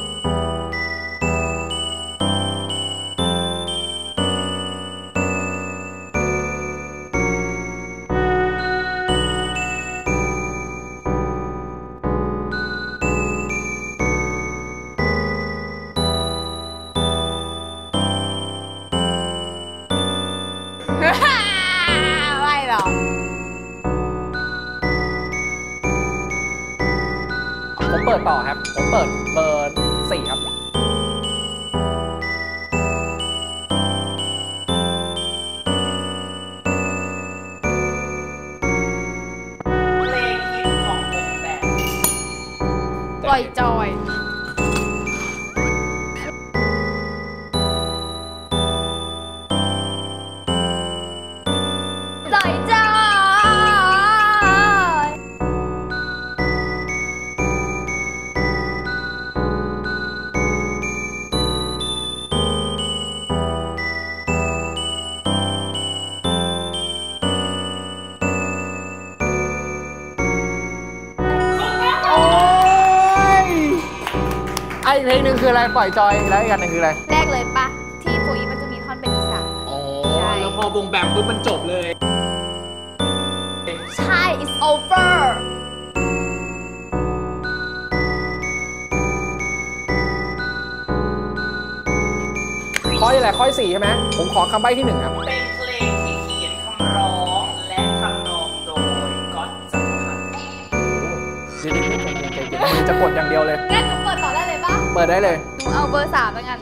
ไม่หรอกผมเปิดต่อครับ ผมเปิดเบอร์สี่ครับเพลงฮิตของวงแบนด์ปล่อยจอย ปล่อยจอยเพลงหนึ่งคืออะไรปล่อยจอยแล้วอีกอันหนึ่งคืออะไรแรกเลยปะที่โฟอีมันจะมีท่อนเป็นอีสานอ๋อแล้วพอวงแบมปุ๊บมันจบเลยใช่ it's over ข้อที่อะไรข้อที่สี่ใช่ไหมผมขอคำใบ้ที่หนึ่งครับเป็นเพลงที่เขียนคำร้องและทำนองโดยก๊อตจักรพันธ์เดี๋ยวๆๆๆๆมือจะกดอย่างเดียวเลยงั้นหนูเปิดต่อได้เลยปะเปิดได้เลยหนูเอาเบอร์สามแล้วกัน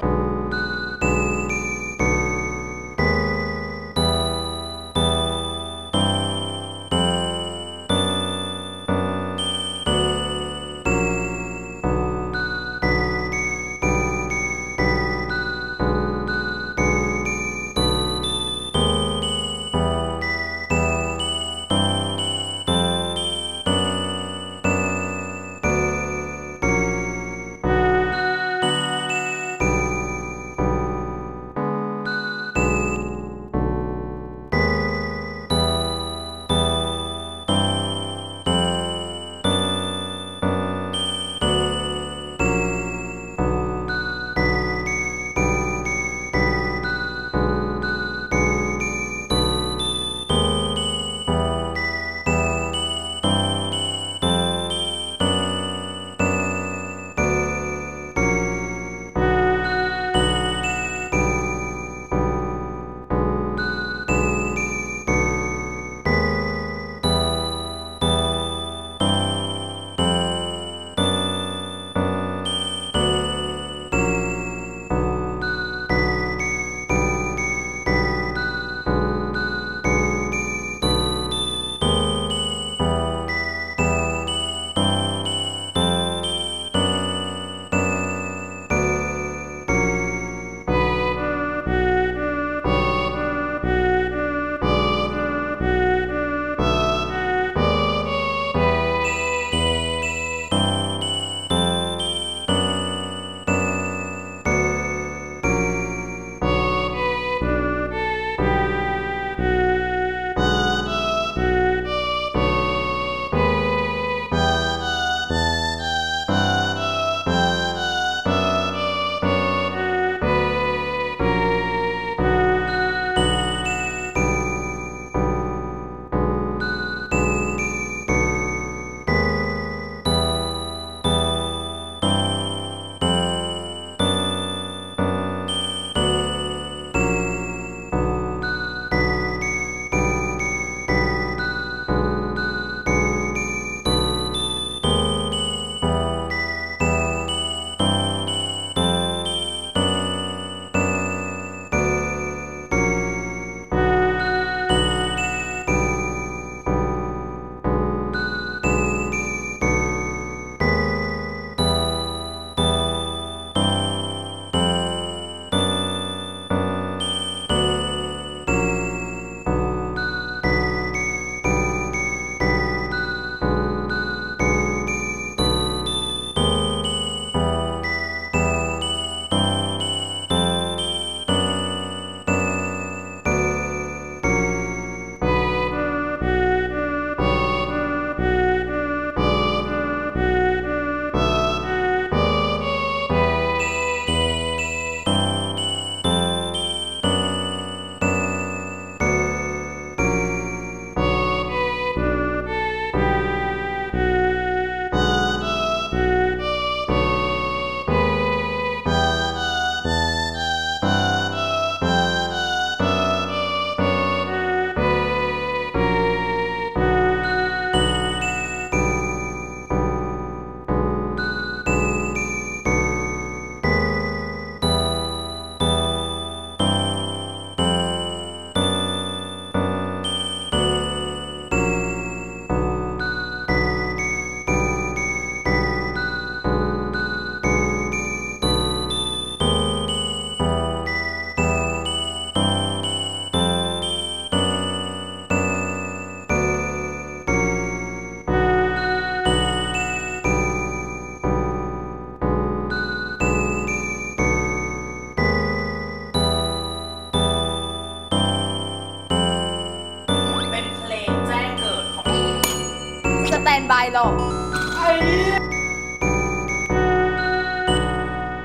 แตนบายหรอก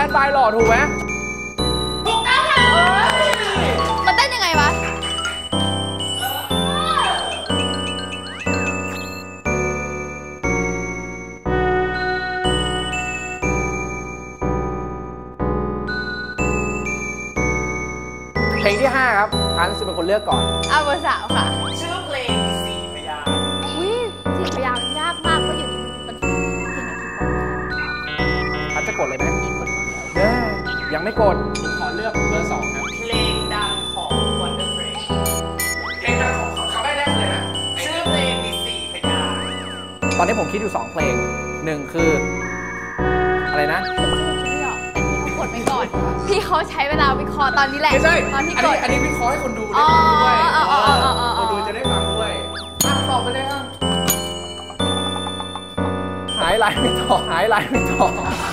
นบายหล่อถูกไหมถูกต้องค่ะมันเต้นยังไงวะเพลงที่ห้าครับพันจะเป็นคนเลือกก่อนเอาเบอร์สามค่ะชื่อเพลงสี่พยางค์อุ้ยสี่พยางค์ยากมากเพราะอยู่ดีมันเพลงในคีย์บอร์ดพันจะกดเลยไหมมีคนมาเด้ยังไม่กดผมขอเลือกเบอร์สองครับเพลงดังของ Wonder Break เพลงดังของเขาไม่แรกเลยนะชื่อเพลงมีสี่พยางค์ตอนนี้ผมคิดอยู่สองเพลงหนึ่งคืออะไรนะคิดไม่ออกแต่พี่เขากดไปก่อน พี่เขาใช้เวลาวิเคราะห์ตอนนี้แหละไม่ใช่ตอนที่อันกนี้ดอันนี้วิเคราะห์ให้คนดูได้ฟังด้วยอ๋ออ๋ออ๋ออ๋ออ๋อคนดูจะได้ฟังด้วยอ่ะตอบไปเลยครับหายไลน์ไม่ต่อหายไลน์ไม่ต่อ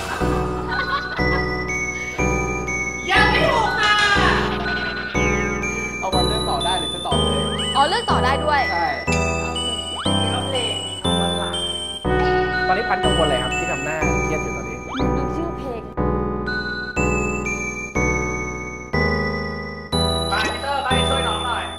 ยังไม่ถูกค่ะเอาวันเลือกต่อได้หรือจะตอบเลยอ๋อเลือกต่อได้ด้วยใช่เนื้อเพลงมีคำว่าหลายตอนนี้พันกังวลอะไรครับที่ทำหน้าเครียดอยู่ตอนนี้นึกชื่อเพลงบายเตอร์ใบช่วยน้องหน่อย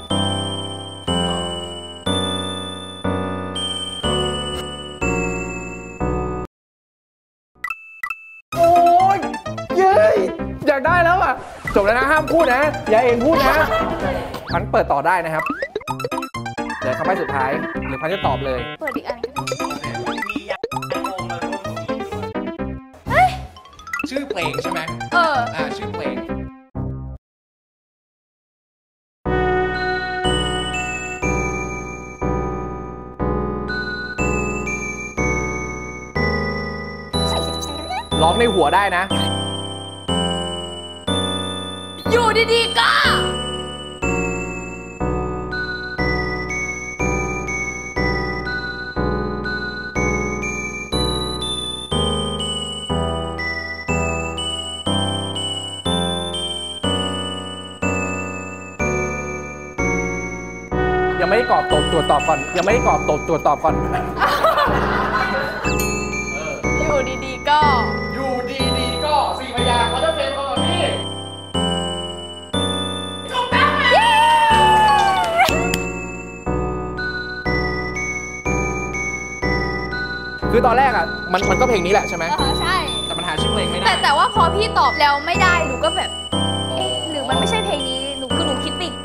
โอ้ยเย้ยอยากได้แล้วอ่ะจบแล้วนะห้ามพูดนะอย่าเองพูดนะพันเปิดต่อได้นะครับเดี๋ยวคำใบ้สุดท้ายหรือพันจะตอบเลยเปิดอีกอันก็ได้มียาโมมาร่วมตรงนี้ด้วยเฮ้ยชื่อเพลงใช่ไหมเอออ่าชื่อเพลงร้องในหัวได้นะอยู่ดีๆก็ยังไม่ได้กรอบตบตรวจตอบก่อนยังไม่ได้กรอบตบตรวจตอบก่อนอยู่ดีๆก็อยู่ดีๆก็สี่พยางค์วัตเตอร์เฟรมก่อนพี่ถูกต้องค่ะคือตอนแรกอ่ะมันมันก็เพลงนี้แหละใช่ไหมเออใช่แต่มันหาชื่อเพลงไม่ได้แต่แต่ว่าพอพี่ตอบแล้วไม่ได้หนูก็แบบ เอ๊ะหรือมันไม่ใช่เพลงนี้หนูคือหนูคิดไปอีก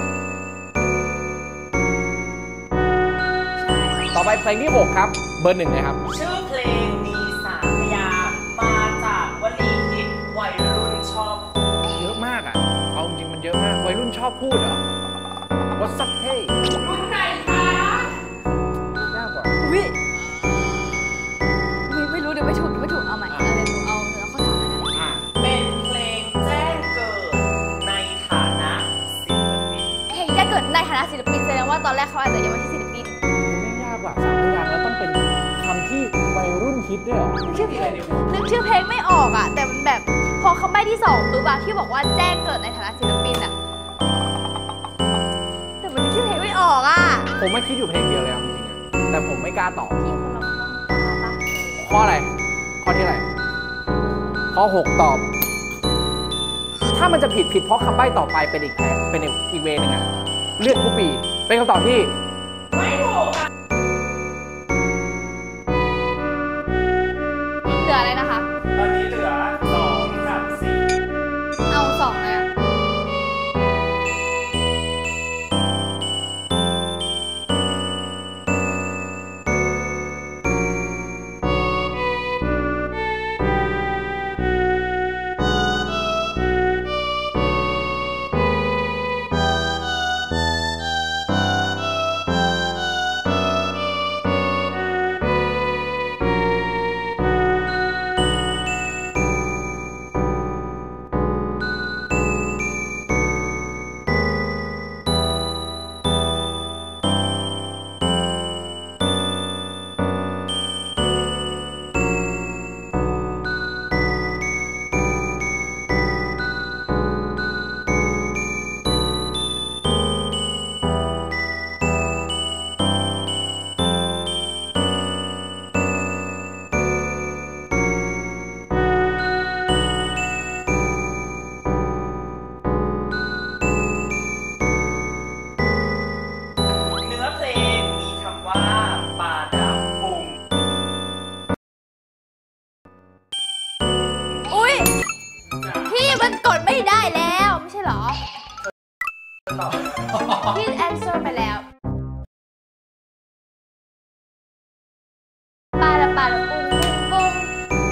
ต่อไปเพลงที่หกครับเบอร์หนึ่งนะครับชื่อเพลงมีสามพยางค์มาจากวลีฮิตวัยรุ่นชอบพูดเยอะมากอ่ะเอาจริงๆมันเยอะมากวัยรุ่นชอบพูดเหรอ What's up hey รุ่นไหนคะยากกว่าวิไม่ไม่รู้เดี๋ยวไม่ถูกเดี๋ยวไม่ถูกเอาใหม่เอาเดี๋ยวหนูเอาเนื้อข้อถามแล้วกันอ่ะเป็นเพลงแจ้งเกิดในฐานะศิลปินเพลงจะเกิดในฐานะศิลปินแสดงว่าตอนแรกเขาอาจจะยังไม่ใช่ศิลปินไม่ยากกว่าสามพยางค์แล้วต้องเป็นคำที่วัยรุ่นคิดด้วยเหรอนึกชื่อเพลงนึกชื่อเพลงไม่ออกอ่ะ แต่มันแบบพอเขาใบที่สองปุ๊บอะที่บอกว่าแจ้งเกิดในฐานะศิลปินอะแต่มันนึกชื่อเพลงไม่ออกอ่ะผมไม่คิดอยู่เพลงเดียวเลยเอาจริงๆอ่ะแต่ผมไม่กล้าตอบพี่คนเราต้องกล้าปะข้ออะไร ข้อที่อะไร ข้อหกตอบ ถ้ามันจะผิดผิดเพราะคำใบ้ต่อไปเป็นอีกแผนเป็นอีกเวนึงอะเลือดผู้ปี เป็นคำตอบที่ไม่ถูกค่ะเหลืออะไรนะคะตอนนี้เหลือสองกับสี่เอาสองเลยอะกดไม่ได้แล้วไม่ใช่เหรอพี่แอนเซอร์ไปแล้วปาละปาละปุ้งปุ้ง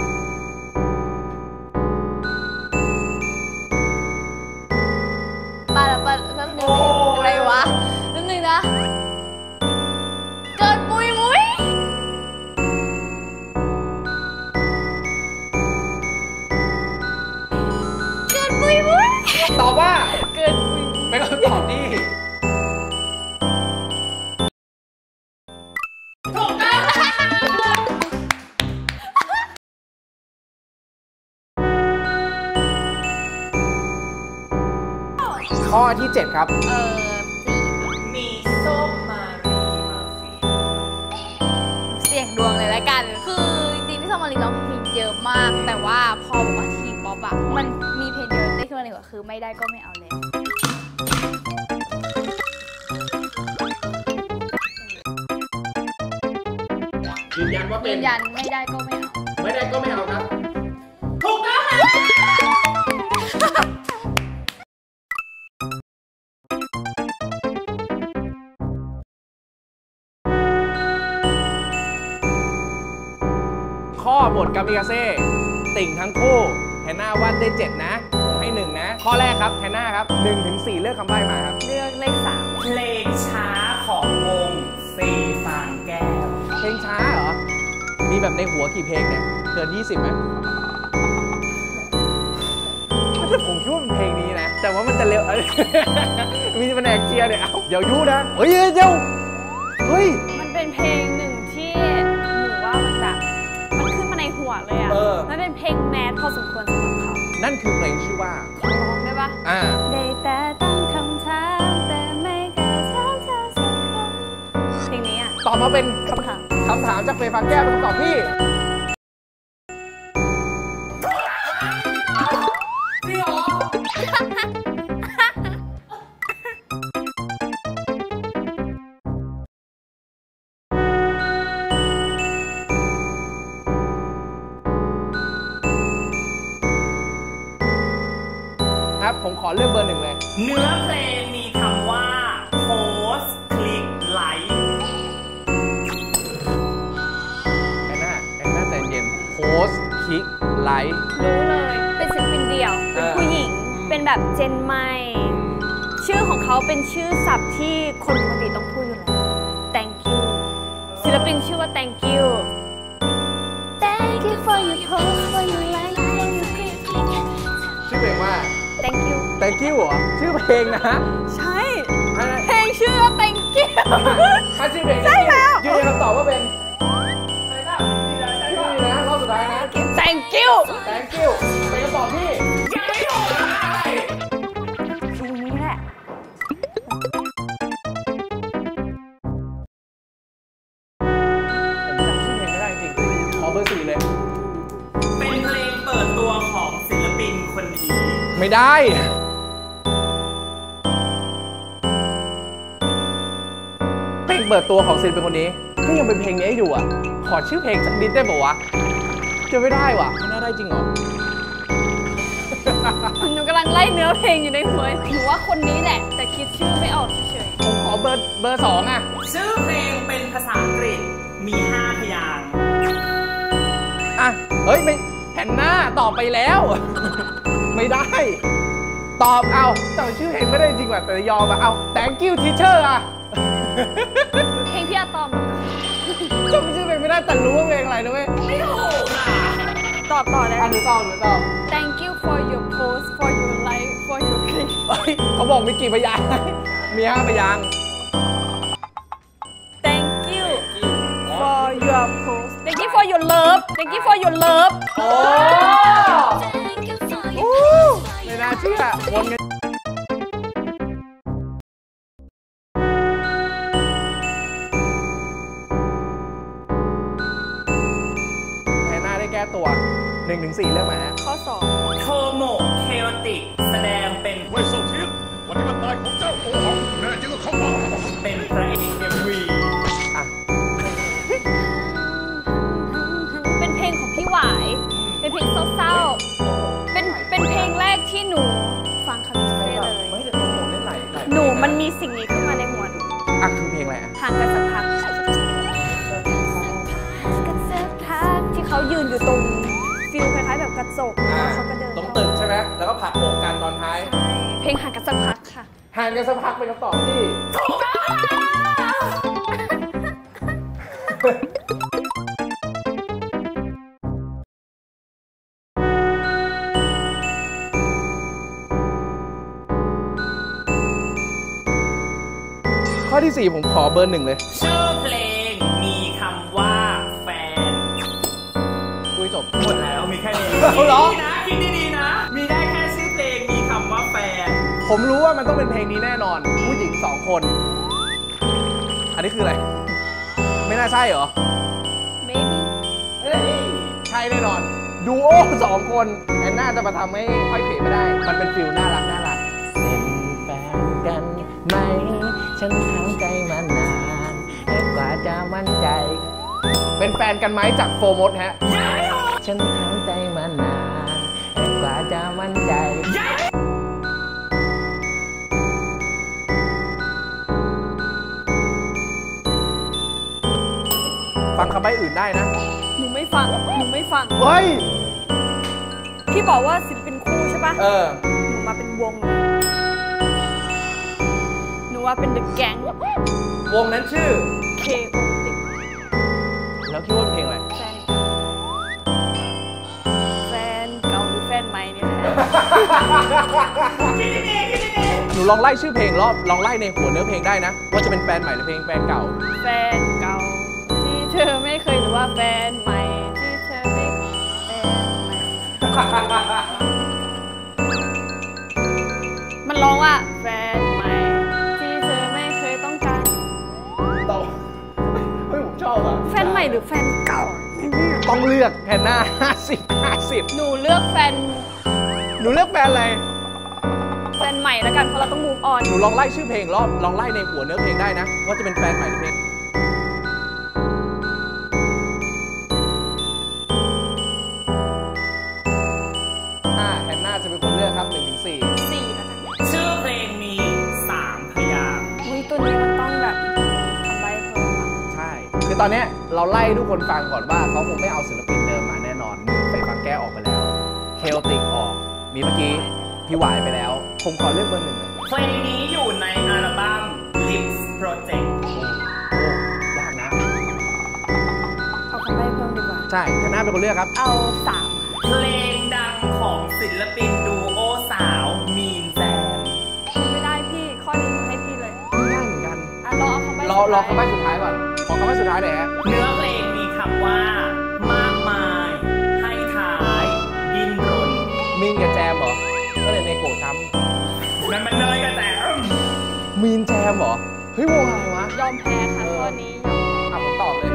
ปาละปาละแป๊บนึงอะไรวะแป๊บนึงนะเกิดปุยมุ้ยเกิดปุยมุ้ยตอบว่าเกิดปุยมุ้ยเป็นคำตอบที่ถูกต้องข้อที่เจ็ดครับเออสี่มีส้มมารีมาฟีเสี่ยงดวงเลยละกัน คือจริงๆพี่ซอมมารีร้องเพลงเยอะมาก แต่ว่าพอบอกว่าทีป๊อปอะมันมีเพลงเดียวได้ขึ้นมาเลยว่าคือไม่ได้ก็ไม่เอาเลยยืนยันว่าเป็ยืนนยันไม่ได้ก็ไม่เอาไม่ได้ก็ไม่เอาครับถูกต้องค่ะข้อบทกามิกาเซ่ติ่งทั้งคู่แฮนนาว่าได้เจ็ดนะผมให้หนึ่งนะ ข้อแรกครับแฮนนาครับหนึ่งถึงสี่เลือกคำใบ้มาครับเลือกเลขสามเพลงช้าของวงเฟย์ฟางแก้วเพลงช้าเหรอ มีแบบในหัวกี่เพลงเนี่ย เกินยี่สิบไหมแต่ผมคิดว่าเป็นเพลงนี้นะ แต่ว่ามันจะเร็ว มีแผนกเชียร์เนี่ย เอ้าเดี๋ยวยูนะ เฮ้ยเดี๋ยวเฮ้ยมันเป็นเพลงหนึ่งที่หนูว่ามันแบบมันขึ้นมาในหัวเลยอะเออมันเป็นเพลงแมสพอสมควรสำหรับเขานั่นคือเพลงชื่อว่าขอร้องได้ปะอ่าได้แต่ตั้งคำถามแต่ไม่กล้าถามเธอสักครั้งเพลงนี้อะตอบมาเป็นคำถามคำถามจากเฟย์ฟังแก้วเป็นคำตอบที่จริงเหรอ ครับ ผมขอเลือกเบอร์หนึ่งเลยเนื้อเพลงมีคำว่าโพสคลิกไลค์แอนนาแอนนาใจเย็นโพสคลิกไลค์รู้เลย เป็นศิลปินเดี่ยว เป็นผู้หญิง เป็นแบบเจนใหม่ ชื่อของเขาเป็นชื่อศัพท์ที่คนปกติต้องพูดอยู่แล้ว thank you ศิลปินชื่อว่า thank you thank you for your post for your like for your click ชื่อเพลงว่า thank you thank you เหรอ ชื่อเพลงนะใช่ เพลงชื่อว่า thank you ถ้าชื่อเพลงใช่แล้วยืนยันคำตอบว่าเป็นใช่ป่ะชื่อนี้นะรอบสุดท้ายนะ thank you thank you เป็นคำตอบที่ยังไม่ถูกเลยตรงนี้แหละผมจำชื่อเพลงไม่ได้จริงขอเบอร์สี่เลยเป็นเพลงเปิดตัวของศิลปินคนนี้ไม่ได้ เพลงเปิดตัวของศิลปินคนนี้ก็ยังเป็นเพลงนี้อยู่อ่ะ ขอชื่อเพลงสักนิดได้ป่าวะจะไม่ได้ว่ะไม่น่าได้จริงเหรอหนูกำลังไล่เนื้อเพลงอยู่ในหัวหนูว่าคนนี้แหละ แต่คิดชื่อไม่ออกเฉยผมขอเบอร์เบอร์สองอ่ะชื่อเพลงเป็นภาษาอังกฤษมีห้าพยางค์อ่ะ เฮ้ยไม่แผ่นหน้าตอบไปแล้ว ไม่ได้ ตอบเอาจำชื่อเพลงไม่ได้จริงว่ะแต่ยอมอ่ะเอา thank you teacher อ่ะๆเพลงพี่อาตอมจำชื่อเพลงไม่ได้แต่รู้ว่าเพลงอะไรนะเว้ยไม่ถูกอ่ะตอบต่อได้อ่ะหนูตอบหนูตอบ thank you for your post for your like for your click เฮ้ยเขาบอกมีกี่พยางค์ มีห้าพยางค์ thank you for your post thank you for your love thank you for your love โอ้ไม่น่าเชื่อวนกันแอนนาได้แก้ตัวหนึ่งถึงสี่เลือกมาฮะข้อสองโทโมเคโอติกแสดงเป็นไม่ส่งเสียงวันนี้วันตายของเจ้าโอหังแน่จริงก็เข้ามาเป็นพระเอกเอ็มวีอ่ะเป็นเพลงของพี่หวาย เป็นเพลงเศร้าๆ เป็นเป็นเพลงแรกที่หนูฟังคามิเซ่เลยไม่แต่ตัวโหเล่นไหลไหลหนูมันมีสิ่งนี้ขึ้นมาในหัวหนูอ่ะคือเพลงอะไรอ่ะห่างกันสักพักกันสักพักที่เขายืนอยู่ตรงฟิลคล้ายๆแบบกระจกแล้วเขาก็เดินตรงตึกใช่ไหมแล้วก็ผลักอกกันตอนท้ายใช่เพลงห่างกันสักพักค่ะห่างกันสักพักเป็นคำตอบที่ข้อที่สี่ผมขอเบอร์หนึ่งเลยชื่อเพลงมีคำว่าแฟนคุยจบหมดแล้วมีแค่นี้เอาเหรอคิดดีๆนะคิดดีๆนะ มีได้แค่ชื่อเพลงมีคำว่าแฟนผมรู้ว่ามันต้องเป็นเพลงนี้แน่นอน ผู้หญิงสองคน อันนี้คืออะไร ไม่น่าใช่เหรอ maybe เอ้ยใช่แน่นอนดูโอสองคนแอนน่าจะมาทำให้ค่อยเขวไม่ได้ มันเป็นฟิลน่ารักน่ารักเป็นแฟนกันไหมฉันถามใจมานานแต่กว่าจะมั่นใจ เป็นแฟนกันไหมจากโฟร์มดฮะฉันถามใจมานานแต่กว่าจะมั่นใจฟังคำใบ้อื่นได้นะหนูไม่ฟังหนูไม่ฟังเฮ้ยพี่บอกว่าศิลปินคู่ใช่ปะเออหนูมาเป็นวงเลยหนูว่าเป็น The Gang วงนั้นชื่อ K O T แล้วคิดว่าเป็นเพลงอะไรแฟนเก่าแฟนเก่าหรือแฟนใหม่เนี่ยแหละหนูลองไล่ชื่อเพลงรอบลองไล่ในหัวเนื้อเพลงได้นะ ว่าจะเป็นแฟนใหม่หรือเพลงแฟนเก่าแฟนเก่าที่เธอไม่เคยหรือว่าแฟนใหม่ที่เธอไม่แฟนใหม่ มันร้องว่าแฟนใหม่ที่เธอไม่เคยต้องการตอบเฮ้ยผมชอบอ่ะแฟนใหม่หรือแฟนเก่าต้องเลือกแพนน่าห้าสิบ ห้าสิบหนูเลือกแฟนหนูเลือกแฟนอะไรแฟนใหม่แล้วกันเพราะเราต้องมูฟออนหนูลองไล่ชื่อเพลงรอบลองไล่ในหัวเนื้อเพลงได้นะ ว่าจะเป็นแฟนใหม่หรือเพลงอ่าแฮนน่าจะเป็นคนเลือกครับหนึ่งถึงสี่สี่แล้วกันชื่อเพลงมีสามพยางค์อุ้ยตัวนี้มันต้องแบบทำใบเพิ่มอะใช่ คือตอนเนี้ยเราไล่ทุกคนฟังก่อนว่าเขาคงไม่เอาศิลปินเดิมมาแน่นอนหนึ่งไปฟังแก้ออกไปแล้วเคโอติกออกมีเมื่อกี้พี่หวายไปแล้ว ผมขอเลือกเบอร์หนึ่งเลยเพลงนี้อยู่ในอัลบั้ม Lips Project โอ้ยากนะเอาคำใบเพิ่มดีกว่าใช่แฮนน่าเป็นคนเลือกครับเอาสามค่ะเพลงดังของศิลปินดูโอสาวมีนแจมไม่ได้พี่ข้อนี้หนูให้พี่เลยง่ายเหมือนกันอ่ะรอเอาคำใบรอรอคำใบ้สุดท้ายก่อน ขอคำใบ้สุดท้ายหน่อยฮะเนื้อเพลงมีคำว่ามากมาย ให้ท้ายดิ้นรนมีนกับแจมเหรอ ก็เลยในโกช้นั่นมันเลยกันแต่ำมีนแจมเหรอ เฮ้ยวงอะไรวะยอมแพ้ค่ะข้อนี้ยอมแพ้อ่ะผมตอบเลย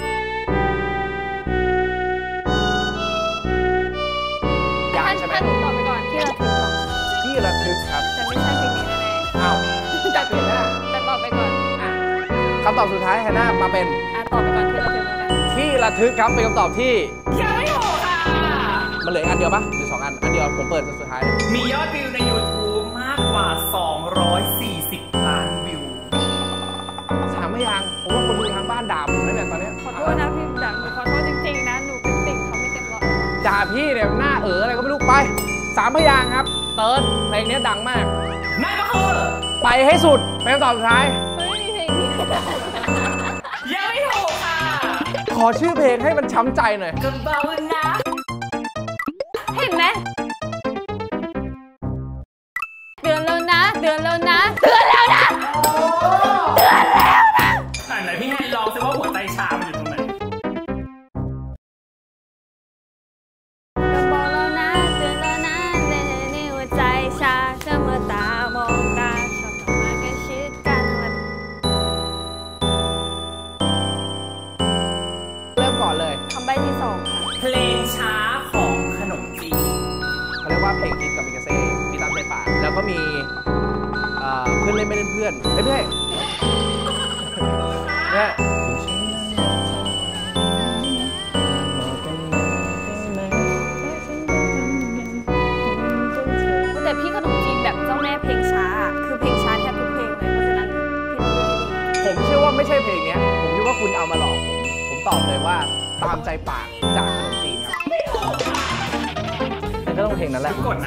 ยากใช่ไหมถ้าหนูตอบไปก่อนที่เราถึงก่อนที่ระทึกครับแต่ไม่ใช่เพลงนี้แน่อ้าวอยากเปลี่ยนไหมล่ะๆแต่ตอบไปก่อนอ่ะคำตอบสุดท้ายแฮนน่ามาเป็นอ่ะตอบไปก่อนที่เราถึงแล้วกันที่ระทึกครับ เป็นคำตอบที่ยังไม่ถูกค่ะมันเหลืออันเดียวปะหรือสองอัน อันเดียวผมเปิดสุดท้ายเลยมียอดวิวใน YouTube มากกว่า สองร้อยสี่สิบ ล้านวิวสามพยางค์ผมว่าคนดูทางบ้านด่าผมแล้วเนี่ยตอนเนี้ยขอโทษนะพี่ดังหนูขอโทษจริงๆนะหนูเป็นติ่งเขาไม่เต็มร้อยหรอกด่าพี่เนี่ยหน้าเอ๋ออะไรก็ไม่รู้ไปสามพยางค์ครับ เติร์ดเพลงนี้ดังมากนั่นก็คือไปให้สุดเป็นคำตอบสุดท้ายเฮ้ยมีเพลงนี้ยังไม่ถูกค่ะขอชื่อเพลงให้มันช้ำใจหน่อยก็เบานะเห็นไหมเดือนแล้วนะเดือนแล้วนะเดือนแล้วนะเดือนแล้วนะอ่ะไหนพี่แฮนลองซิว่าหัวใจชามันอยู่ตรงไหนก็บอกแล้วนะเดือนแล้วนะในในหัวใจชาเชื่อเมื่อตามองตาชอบทำมาใกล้ชิดกันอะไรแบบเริ่มก่อนเลยคำใบ้ที่สองค่ะเพลงช้าของขนมจีนเขาเรียกว่าเพลงคิดกับมิกาเซ่มีตามใจปากแล้วก็มีเอ่อเพื่อนเล่นไม่เล่นเพื่อนเอ้ยไม่ใช่เนี่ยอบเลยว่าตามใจปากจากขนมจีนครับก็ต้องเพลงนั้นแหละกด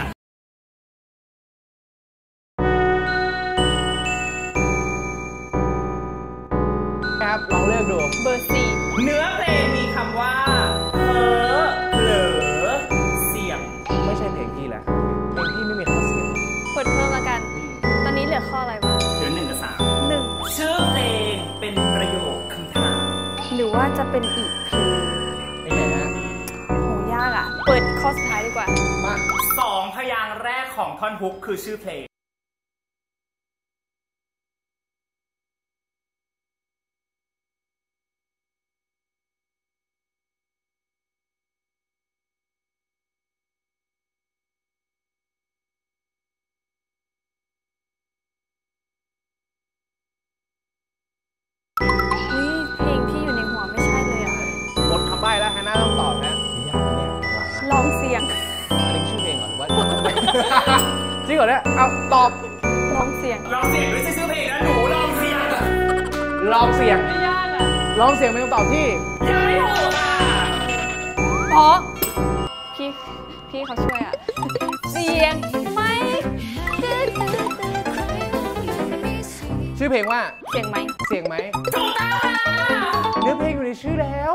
นะครับลองเลือกดูเบอร์สี่เนื้อเพลงมีคำว่าเพ้อเผลอเสียงไม่ใช่เพลงพี่แหละเพลงพี่ไม่มีคำว่าเสียงเปิดเพิ่มละกัน ตอนนี้เหลือข้ออะไรวะเหลือหนึ่งกับสามหนึ่งชื่อเพลงเป็นประโยคคำถามหรือว่าจะเป็นอีกเพลงเป็นไงฮะโหยากอ่ะ เปิดข้อสุดท้ายดีกว่ามาสองพยางค์แรกของท่อนฮุกคือชื่อเพลงอุ้ยเพลงที่อยู่ในหัวไม่ใช่เลยอ่ะหมดคำใบ้แล้วฮาน่าต้องตอบนะยากนะเนี่ยหลังๆลองเสียงอันนี้ชื่อเพลงเหรอหรือว่า จริงเหรอเนี่ยเอาตอบลองเสียงลองเสียงด้วยชื่อเพลงนะหนูลองเสียงลองเสียงไม่ยากอ่ะลองเสียงเป็นคำตอบที่ยังไม่ถูกอ่ะเพราะพี่พี่เขาช่วยอ่ะ เสียงไหมชื่อเพลงว่าเสียงไหมเสียงไหมถูกต้องค่ะเนื้อเพลงอยู่ในชื่อแล้ว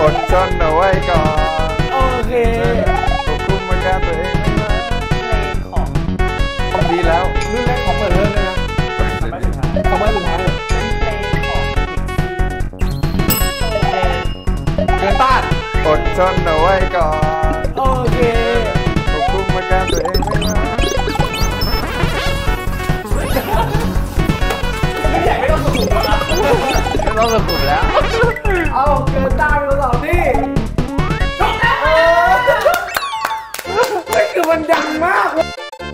ดทนเอาไว้ก่อนโอเคควบคุมอาการตัวเองไม่ได้เพลงของต้องดีแล้วรุ่นแรกของเปิดเรื่องเลยนะคำใบ้สุดท้ายคำว่าสุดท้ายเลยเป็นเพลงของเพลงเกินต้านอดทนเอาไว้ก่อนโอเคควบคุมอาการตัวเองไม่ได้ไม่ใหญ่ไม่ต้องสุดแล้วไม่ต้องสรุปแล้วเอาเกินต้านไปต่อที่เออนี่คือมันดังมากเลย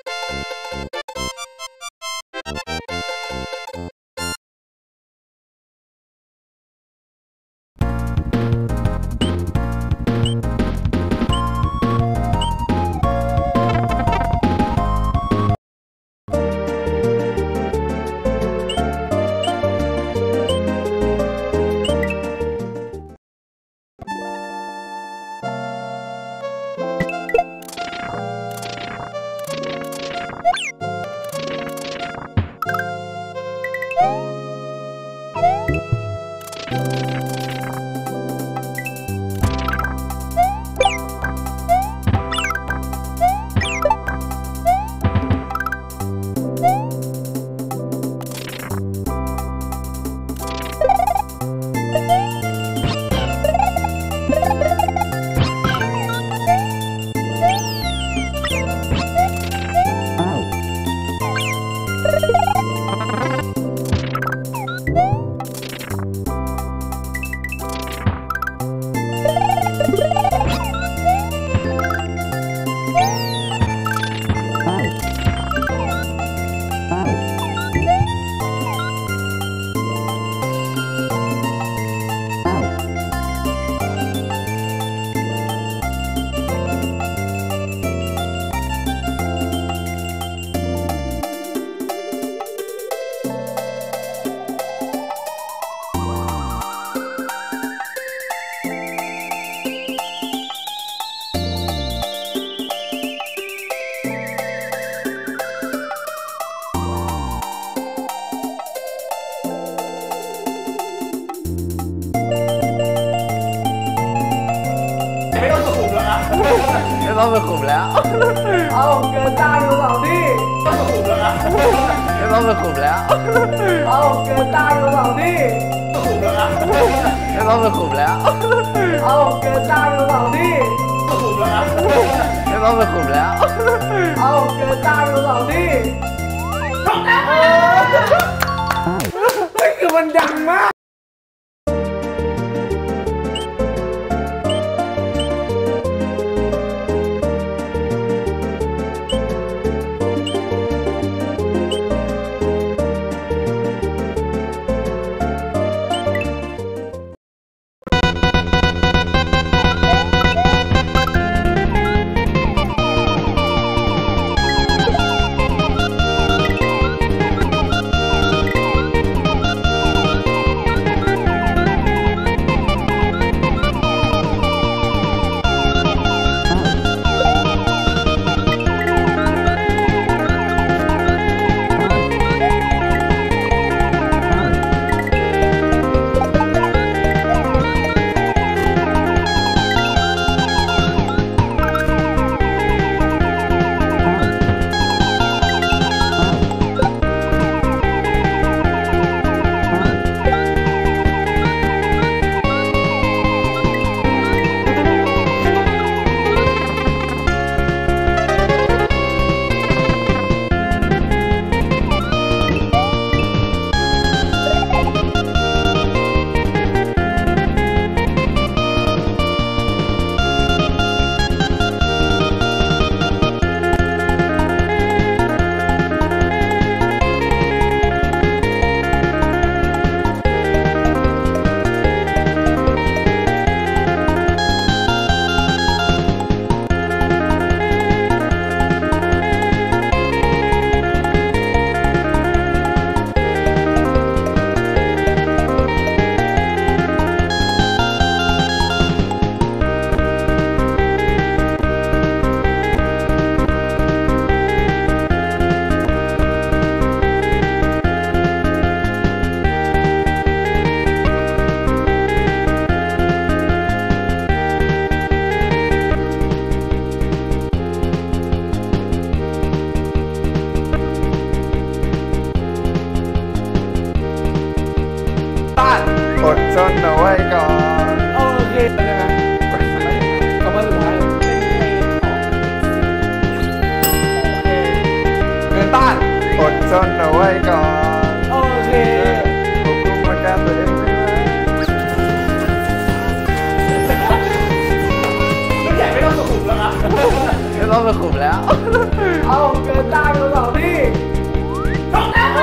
ไม่ต้องสรุปแล้วเอาเกินต้านไปต่อที่ต้องสุดแล้วไม่ต้องสรุปแล้วเอาเกินต้านไปต่อที่ต้องสุดแล้วไม่ต้องสรุปแล้วเอาเกินต้านไปต่อที่ต้องสุดแล้วไม่ต้องสรุปแล้วเอาเกินต้านไปต่อที่เออนี่คือมันดังมากอดทนเอาไว้ก่อนโอเคได้ไหมคำว่าสุดท้ายเงินต้านอดทนเอาไว้ก่อนโอเคควบคุมอาการตัวเองไม่ได้รุ่นใหญ่ไม่ต้องสุขุมแล้วนะไม่ต้องมาขุมแล้วเอาเกินต้านมาสองที่ตรงนั้น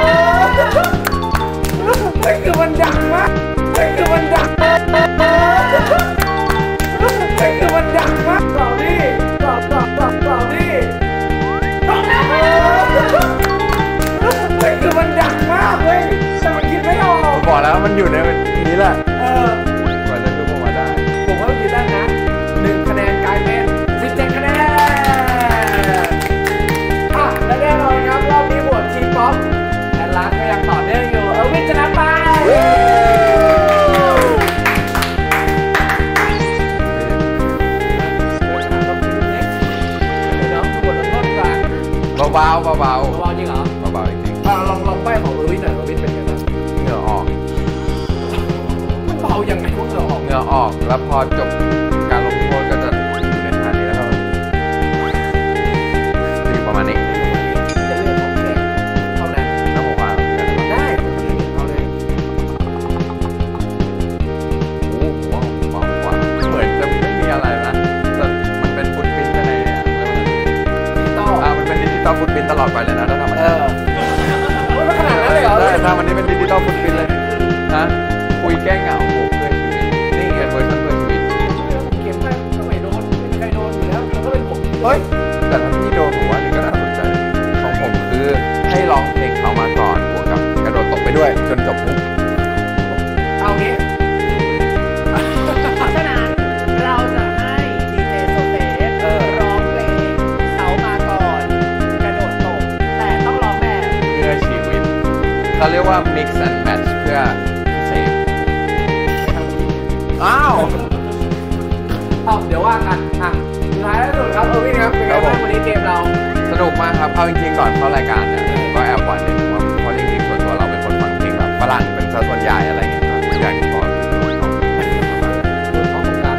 นี่คือมันดังมากนี่คือมันดังมากนี่คือมันดังมากสองที่สองสองสองสองที่ตรงนั้นนี่คือมันดังมากเว้ยแต่มันคิดไม่ออกบอกแล้วมันอยู่ในนี้แหละเออกว่าจะยุบออกมาได้ผมว่าคิดได้นะหนึ่งคะแนนกลายเป็นสิบเจ็ดคะแนนอ่ะและแน่นอนครับรอบนี้บวชทีป๊อปแอนลาสก็ยังต่อเนื่องอยู่เออร์วินชนะไปเบาๆเบาๆเบาๆจริงเหรอเบาๆจริงอ่ะลองลองใบ้ของเออร์วินหน่อยเออร์วินเป็นไงบ้างๆเหงื่อออกมันเบายังไงพวกเราออกเหงื่อออกแล้วพอจบการลงโทษก็จะอยู่ในท่านี้แล้วก็จะอยู่ประมาณนี้จะเลือกของแขกเท่านั้นน้ำหัวฟ้าได้เอาเลยโอ้โหหัวหัวเหมือนจะไม่มีอะไรนะแต่มันเป็นฟุตพิ้นไปในเนี่ยดิจิตอลอ่ามันเป็นดิจิตอลฟุตพิ้นตลอดไปเลยนะถ้าทำมันเออมันขนาดนั้นเลยเหรอใช่ถ้ามันนี้เป็นดิจิตอลฟุตพิ้นเลยนะคุยแก้เหงาโบกเพื่อชีวิตนี่เป็นเวอร์ชันเพื่อชีวิตเข็มไปก็ไม่โดนไม่มีใครโดนอยู่แล้วแล้วก็เป็นผมเฮ้ยแต่ถ้าพี่โดนผมว่านี่ก็น่าสนใจของผมคือให้ร้องเพลงเขามาก่อนบวกกับกระโดดตกไปด้วยจนจบมุกเอางี้เพราะฉะนั้นเราจะให้ดีเจโซเฟสร้องเพลงเขามาก่อนกระโดดตกแต่ต้องร้องแบบเพื่อชีวิตเขาเรียกว่า mix and match เพื่อเซฟอ้าวเอาเดี๋ยวว่ากันอ่ะสุดท้ายแล้วสุดครับเออร์วินครับเป็นไงบ้างวันนี้เกมเราสนุกมากครับเอาจริงๆก่อนเข้ารายการเนี่ยผมก็แอบหวั่นนิดนึงว่าเพราะจริงๆส่วนตัวเราเป็นคนฟังเพลงแบบฝรั่งเป็นซะส่วนใหญ่อะไรเงี้ยครับอยากขอโดนเขาโดนท้องตรงกลาง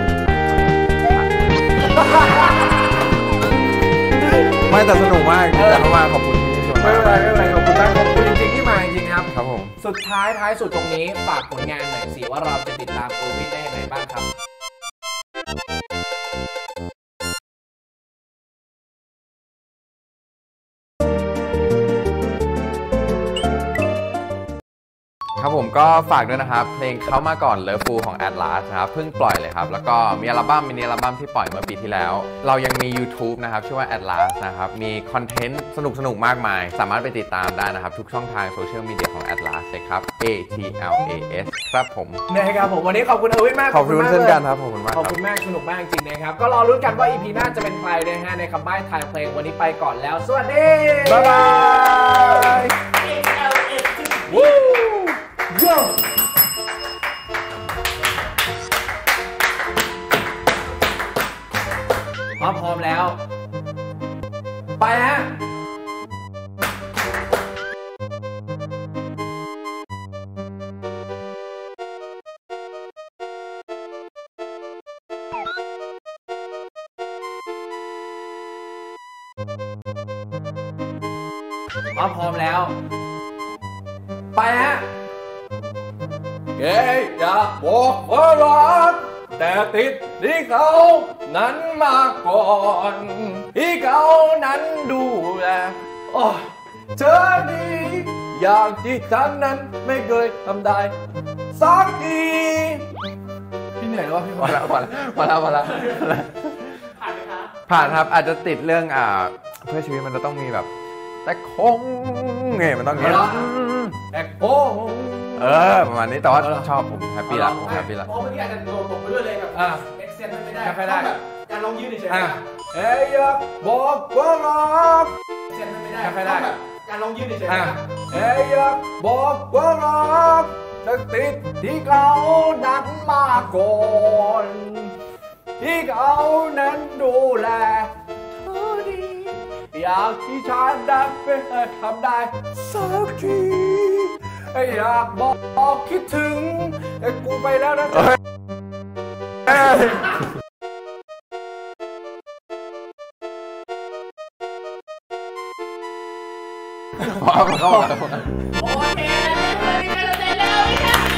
ไม่แต่สนุกมากแต่มากขอบคุณที่ชวนไม่มาเป็นไรไม่เป็นไรขอบคุณมากขอบคุณจริงๆที่มาจริงๆครับครับผมสุดท้ายท้ายสุดตรงนี้ฝากผลงานหน่อยสิว่าเราจะติดตามเออร์วินได้ยังไงบ้างครับครับผมก็ฝากด้วยนะครับเพลงเขามาก่อนเลิฟฟูของ Atlas นะครับเพิ่งปล่อยเลยครับแล้วก็มีอัลบั้มมินิอัลบั้มที่ปล่อยเมื่อปีที่แล้วเรายังมี YouTube นะครับชื่อว่า Atlas นะครับมีคอนเทนต์สนุกๆมากมายสามารถไปติดตามได้นะครับทุกช่องทางโซเชียลมีเดียของ Atlas เลยครับ A T L A S ครับผมนะครับผมวันนี้ขอบคุณเออร์วินมากขอบคุณมากเช่นลยกันครับขอบคุณมากขอบครัคุบณมากสนุกมากจริงๆนะครับก็รอรุ้นกันว่า อี พี หน้าจะเป็นใครนะฮะในคำใบ้ทายเพลงวันนี้ไปก่อนแล้วสวัสดีบ๊ายบายวู้โย่พร้อมพร้อมแล้ว ไปฮะพร้อมพร้อมแล้ว ไปฮะเย้อยากบอกว่ารักแต่ติดที่เขานั้นมาก่อนที่เขานั้นดูแลโอ้เธอดีอย่างที่ฉันนั้นไม่เคยทำได้สักทีพี่เหนื่อยแล้ววะพี่พอแล้วพอแล้วพอแล้วพอแล้วผ่านไหมคะผ่านครับอาจจะติดเรื่องอ่าเพื่อชีวิตมันจะต้องมีแบบแต่คงไงมันต้องอย่างเงี้ยแอกโอ้เออประมาณนี้แต่ว่าชอบผมแฮปปี้ละผมแฮปปี้ละเพราะเมื่อกี้อาจจะโดนตกไปด้วยเลยแบบอ่ะเอ็กเซนไม่ได้ไม่ได้แบบการลองยืดเฉยๆอ่ะนะเอ้ยอยากบอกว่ารักเอ็กเซนไม่ได้ไม่ได้แบบการลองยืดเฉยๆอ่ะนะเอ้ยอยากบอกว่ารักแต่ติดที่เขานั้นมาก่อนที่เขานั้นดูแลเธอดีอยากที่ฉันได้ไปทำได้สักทีอยากบอกคิดถึงเอ้ยกูไปแล้วนะเฮ้ยเอ้ย พอเข้ามาโอเคเลยเลยเลยเลยเลย